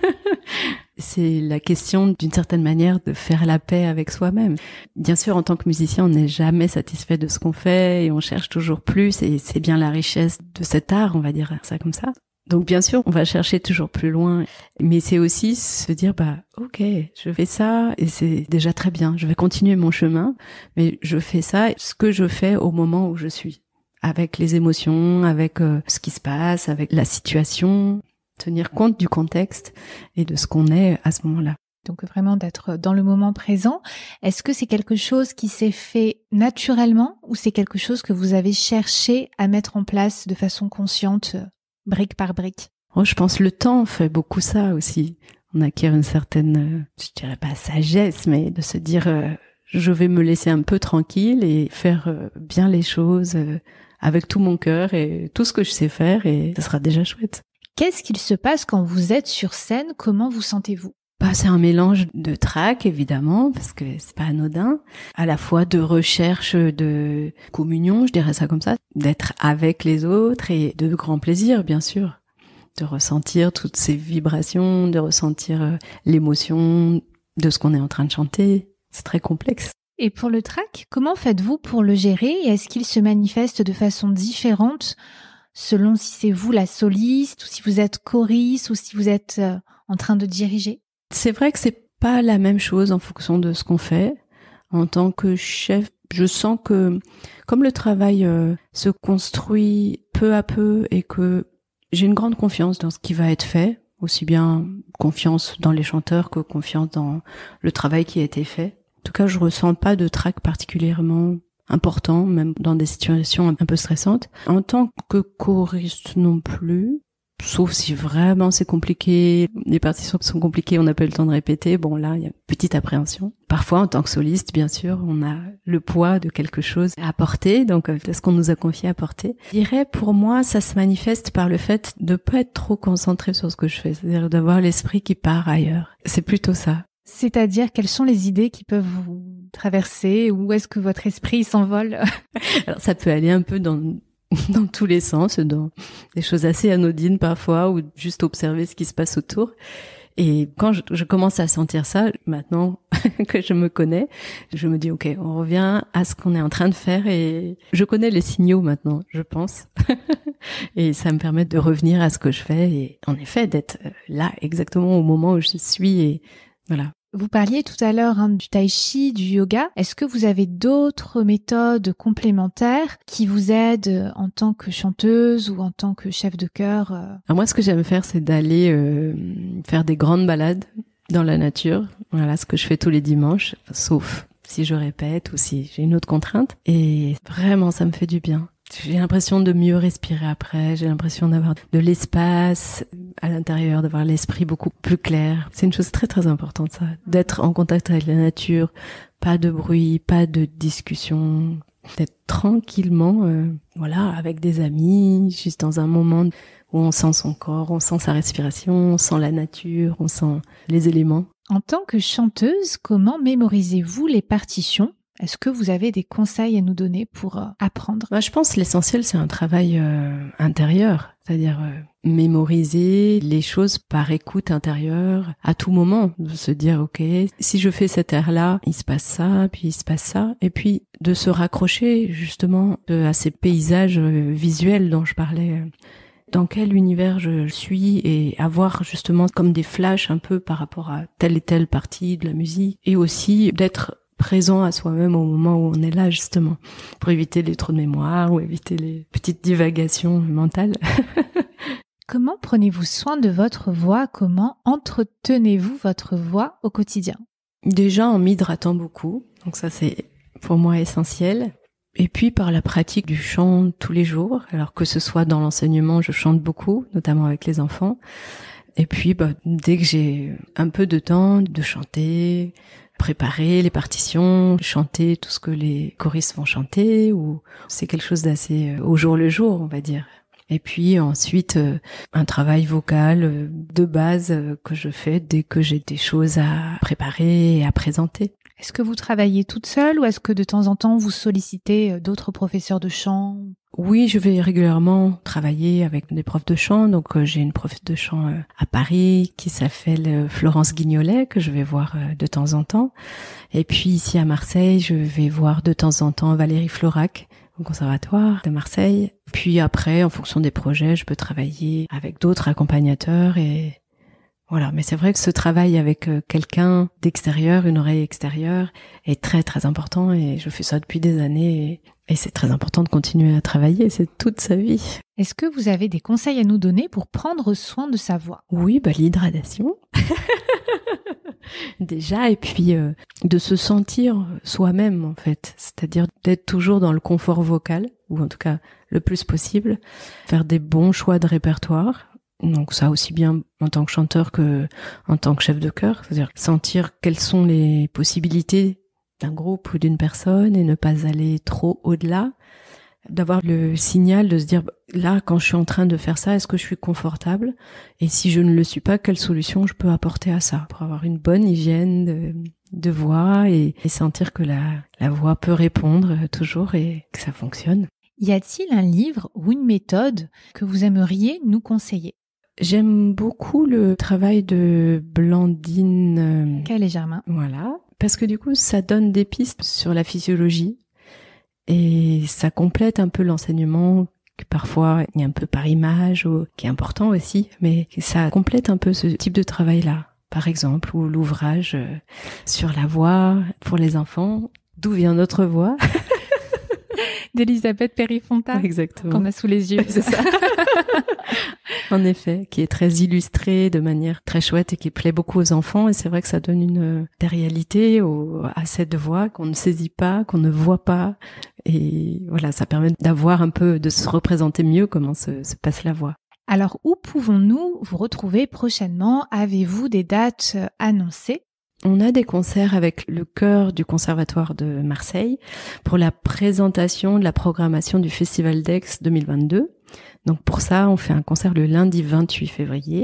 C'est la question d'une certaine manière de faire la paix avec soi-même. Bien sûr, en tant que musicien, on n'est jamais satisfait de ce qu'on fait et on cherche toujours plus et c'est bien la richesse de cet art, on va dire ça comme ça. Donc bien sûr, on va chercher toujours plus loin, mais c'est aussi se dire bah ok, je fais ça et c'est déjà très bien. Je vais continuer mon chemin, mais je fais ça, ce que je fais au moment où je suis, avec les émotions, avec euh, ce qui se passe, avec la situation, tenir compte du contexte et de ce qu'on est à ce moment-là. Donc vraiment d'être dans le moment présent. Est-ce que c'est quelque chose qui s'est fait naturellement ou c'est quelque chose que vous avez cherché à mettre en place de façon consciente? Brique par brique. Oh, je pense le temps fait beaucoup ça aussi. On acquiert une certaine, euh, je dirais pas sagesse, mais de se dire euh, je vais me laisser un peu tranquille et faire euh, bien les choses euh, avec tout mon cœur et tout ce que je sais faire et ça sera déjà chouette. Qu'est-ce qu'il se passe quand vous êtes sur scène? Comment vous sentez-vous? Bah, c'est un mélange de trac, évidemment, parce que c'est pas anodin, à la fois de recherche de communion, je dirais ça comme ça, d'être avec les autres et de grand plaisir, bien sûr, de ressentir toutes ces vibrations, de ressentir l'émotion de ce qu'on est en train de chanter. C'est très complexe. Et pour le trac, comment faites-vous pour le gérer? Et est-ce qu'il se manifeste de façon différente selon si c'est vous la soliste ou si vous êtes choriste ou si vous êtes euh, en train de diriger? C'est vrai que c'est pas la même chose en fonction de ce qu'on fait. En tant que chef, je sens que comme le travail euh, se construit peu à peu et que j'ai une grande confiance dans ce qui va être fait, aussi bien confiance dans les chanteurs que confiance dans le travail qui a été fait. En tout cas, je ressens pas de trac particulièrement important, même dans des situations un peu stressantes. En tant que choriste non plus, sauf si vraiment c'est compliqué, les partitions sont compliquées, on n'a pas eu le temps de répéter, bon là, il y a une petite appréhension. Parfois, en tant que soliste, bien sûr, on a le poids de quelque chose à porter, donc de ce qu'on nous a confié à porter. Je dirais, pour moi, ça se manifeste par le fait de pas être trop concentré sur ce que je fais, c'est-à-dire d'avoir l'esprit qui part ailleurs. C'est plutôt ça. C'est-à-dire, quelles sont les idées qui peuvent vous traverser? Où est-ce que votre esprit s'envole? Alors, ça peut aller un peu dans... dans tous les sens, dans des choses assez anodines parfois, ou juste observer ce qui se passe autour. Et quand je, je commence à sentir ça, maintenant que je me connais, je me dis, ok, on revient à ce qu'on est en train de faire, et je connais les signaux maintenant, je pense. Et ça me permet de revenir à ce que je fais, et en effet, d'être là exactement au moment où je suis, et voilà. Vous parliez tout à l'heure hein, du tai chi, du yoga. Est-ce que vous avez d'autres méthodes complémentaires qui vous aident en tant que chanteuse ou en tant que chef de chœur? Alors moi, ce que j'aime faire, c'est d'aller euh, faire des grandes balades dans la nature. Voilà ce que je fais tous les dimanches, sauf si je répète ou si j'ai une autre contrainte. Et vraiment, ça me fait du bien. J'ai l'impression de mieux respirer après, j'ai l'impression d'avoir de l'espace à l'intérieur, d'avoir l'esprit beaucoup plus clair. C'est une chose très très importante ça, d'être en contact avec la nature, pas de bruit, pas de discussion, d'être tranquillement, euh, voilà, avec des amis, juste dans un moment où on sent son corps, on sent sa respiration, on sent la nature, on sent les éléments. En tant que chanteuse, comment mémorisez-vous les partitions ? Est-ce que vous avez des conseils à nous donner pour euh, apprendre ? Bah, je pense que l'essentiel, c'est un travail euh, intérieur, c'est-à-dire euh, mémoriser les choses par écoute intérieure à tout moment, de se dire, ok, si je fais cet air-là, il se passe ça, puis il se passe ça, et puis de se raccrocher justement de, à ces paysages euh, visuels dont je parlais. Dans quel univers je suis et avoir justement comme des flashs un peu par rapport à telle et telle partie de la musique, et aussi d'être présent à soi-même au moment où on est là, justement, pour éviter les trous de mémoire ou éviter les petites divagations mentales. Comment prenez-vous soin de votre voix ? Comment entretenez-vous votre voix au quotidien ? Déjà en m'hydratant beaucoup, donc ça c'est pour moi essentiel. Et puis par la pratique du chant tous les jours, alors que ce soit dans l'enseignement, je chante beaucoup, notamment avec les enfants. Et puis bah, dès que j'ai un peu de temps de chanter, préparer les partitions, chanter tout ce que les choristes vont chanter, ou c'est quelque chose d'assez au jour le jour, on va dire. Et puis ensuite, euh, un travail vocal euh, de base euh, que je fais dès que j'ai des choses à préparer et à présenter. Est-ce que vous travaillez toute seule ou est-ce que de temps en temps vous sollicitez d'autres professeurs de chant ? Oui, je vais régulièrement travailler avec des profs de chant. Donc euh, j'ai une prof de chant euh, à Paris qui s'appelle euh, Florence Guignolet, que je vais voir euh, de temps en temps. Et puis ici à Marseille, je vais voir de temps en temps Valérie Florac au Conservatoire de Marseille. Puis après, en fonction des projets, je peux travailler avec d'autres accompagnateurs et voilà. Mais c'est vrai que ce travail avec euh, quelqu'un d'extérieur, une oreille extérieure, est très très important et je fais ça depuis des années et Et c'est très important de continuer à travailler, c'est toute sa vie. Est-ce que vous avez des conseils à nous donner pour prendre soin de sa voix ? Oui, bah l'hydratation. Déjà, et puis euh, de se sentir soi-même en fait, c'est-à-dire d'être toujours dans le confort vocal, ou en tout cas le plus possible, faire des bons choix de répertoire. Donc ça aussi bien en tant que chanteur que en tant que chef de chœur, c'est-à-dire sentir quelles sont les possibilités d'un groupe ou d'une personne et ne pas aller trop au-delà, d'avoir le signal de se dire là quand je suis en train de faire ça, est-ce que je suis confortable et si je ne le suis pas, quelle solution je peux apporter à ça pour avoir une bonne hygiène de, de voix et, et sentir que la, la voix peut répondre toujours et que ça fonctionne. Y a-t-il un livre ou une méthode que vous aimeriez nous conseiller ? J'aime beaucoup le travail de Blandine Calais-Germain. Voilà. Parce que du coup, ça donne des pistes sur la physiologie et ça complète un peu l'enseignement que parfois il y a un peu par image, ou qui est important aussi, mais ça complète un peu ce type de travail-là. Par exemple, ou l'ouvrage euh, sur la voix pour les enfants. D'où vient notre voix? D'Elisabeth Perifonta. Exactement. Qu'on a sous les yeux. C'est ça. En effet, qui est très illustré de manière très chouette et qui plaît beaucoup aux enfants. Et c'est vrai que ça donne une réalité au, à cette voix qu'on ne saisit pas, qu'on ne voit pas. Et voilà, ça permet d'avoir un peu, de se représenter mieux comment se, se passe la voix. Alors, où pouvons-nous vous retrouver prochainement? Avez-vous des dates annoncées? On a des concerts avec le chœur du Conservatoire de Marseille pour la présentation de la programmation du Festival d'Aix deux mille vingt-deux. Donc pour ça, on fait un concert le lundi vingt-huit février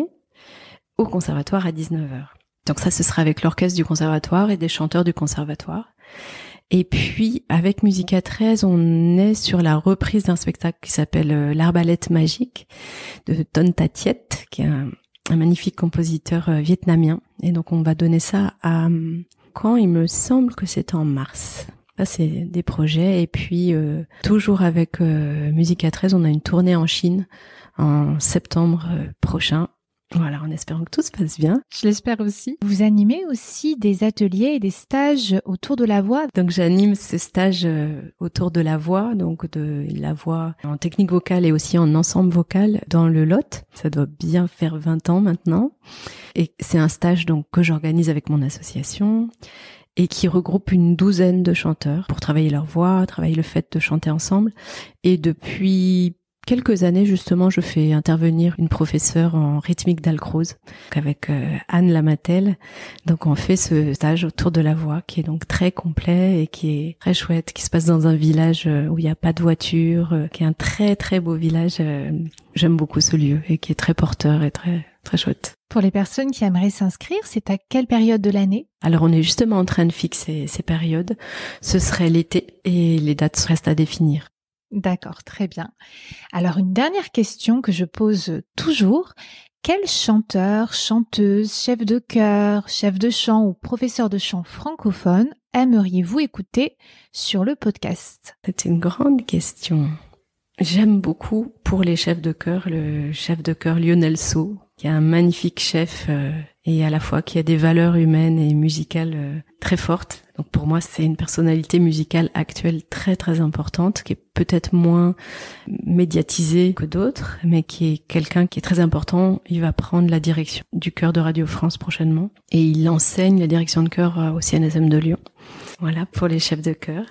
au Conservatoire à dix-neuf heures. Donc ça, ce sera avec l'orchestre du Conservatoire et des chanteurs du Conservatoire. Et puis, avec Musica treize, on est sur la reprise d'un spectacle qui s'appelle L'Arbalète magique de Ton Tatiet, qui est un un magnifique compositeur euh, vietnamien. Et donc, on va donner ça à... Quand il me semble que c'est en mars. Là, c'est des projets. Et puis, euh, toujours avec euh, Musica treize, on a une tournée en Chine en septembre euh, prochain. Voilà, en espérant que tout se passe bien. Je l'espère aussi. Vous animez aussi des ateliers et des stages autour de la voix. Donc j'anime ce stage euh, autour de la voix, donc de la voix en technique vocale et aussi en ensemble vocal dans le Lot. Ça doit bien faire vingt ans maintenant. Et c'est un stage donc que j'organise avec mon association et qui regroupe une douzaine de chanteurs pour travailler leur voix, travailler le fait de chanter ensemble. Et depuis quelques années, justement, je fais intervenir une professeure en rythmique d'Alcroze avec euh, Anne Lamatel. Donc, on fait ce stage autour de la voix qui est donc très complet et qui est très chouette, qui se passe dans un village où il n'y a pas de voiture, euh, qui est un très, très beau village. Euh, j'aime beaucoup ce lieu et qui est très porteur et très, très chouette. Pour les personnes qui aimeraient s'inscrire, c'est à quelle période de l'année? Alors, on est justement en train de fixer ces périodes. Ce serait l'été et les dates restent à définir. D'accord, très bien. Alors, une dernière question que je pose toujours. Quel chanteur, chanteuse, chef de chœur, chef de chant ou professeur de chant francophone aimeriez-vous écouter sur le podcast? C'est une grande question. J'aime beaucoup, pour les chefs de chœur, le chef de chœur Lionel Sceaux, qui est un magnifique chef euh, et à la fois qui a des valeurs humaines et musicales euh, très fortes. Donc pour moi, c'est une personnalité musicale actuelle très très importante, qui est peut-être moins médiatisée que d'autres, mais qui est quelqu'un qui est très important. Il va prendre la direction du chœur de Radio France prochainement et il enseigne la direction de chœur au C N S M de Lyon. Voilà pour les chefs de chœur.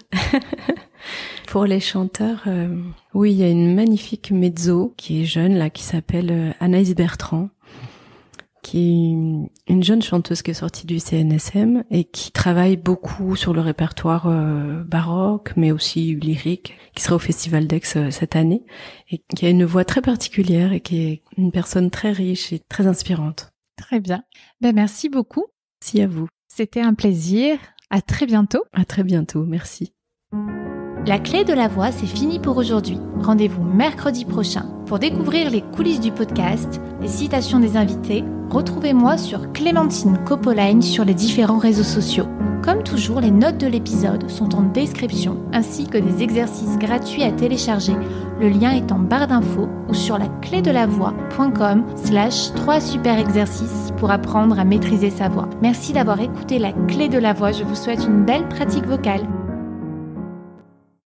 Pour les chanteurs, euh, oui, il y a une magnifique mezzo qui est jeune là, qui s'appelle euh, Anaïs Bertrand, qui est une, une jeune chanteuse qui est sortie du C N S M et qui travaille beaucoup sur le répertoire euh, baroque, mais aussi lyrique, qui sera au Festival d'Aix euh, cette année, et qui a une voix très particulière et qui est une personne très riche et très inspirante. Très bien. Ben, merci beaucoup. Merci à vous. C'était un plaisir. À très bientôt. À très bientôt. Merci. La clé de la voix, c'est fini pour aujourd'hui. Rendez-vous mercredi prochain pour découvrir les coulisses du podcast, les citations des invités. Retrouvez-moi sur Clémentine Copoline sur les différents réseaux sociaux. Comme toujours, les notes de l'épisode sont en description, ainsi que des exercices gratuits à télécharger. Le lien est en barre d'infos ou sur la clé de la voix point com slash trois super exercices pour apprendre à maîtriser sa voix. Merci d'avoir écouté la clé de la voix. Je vous souhaite une belle pratique vocale.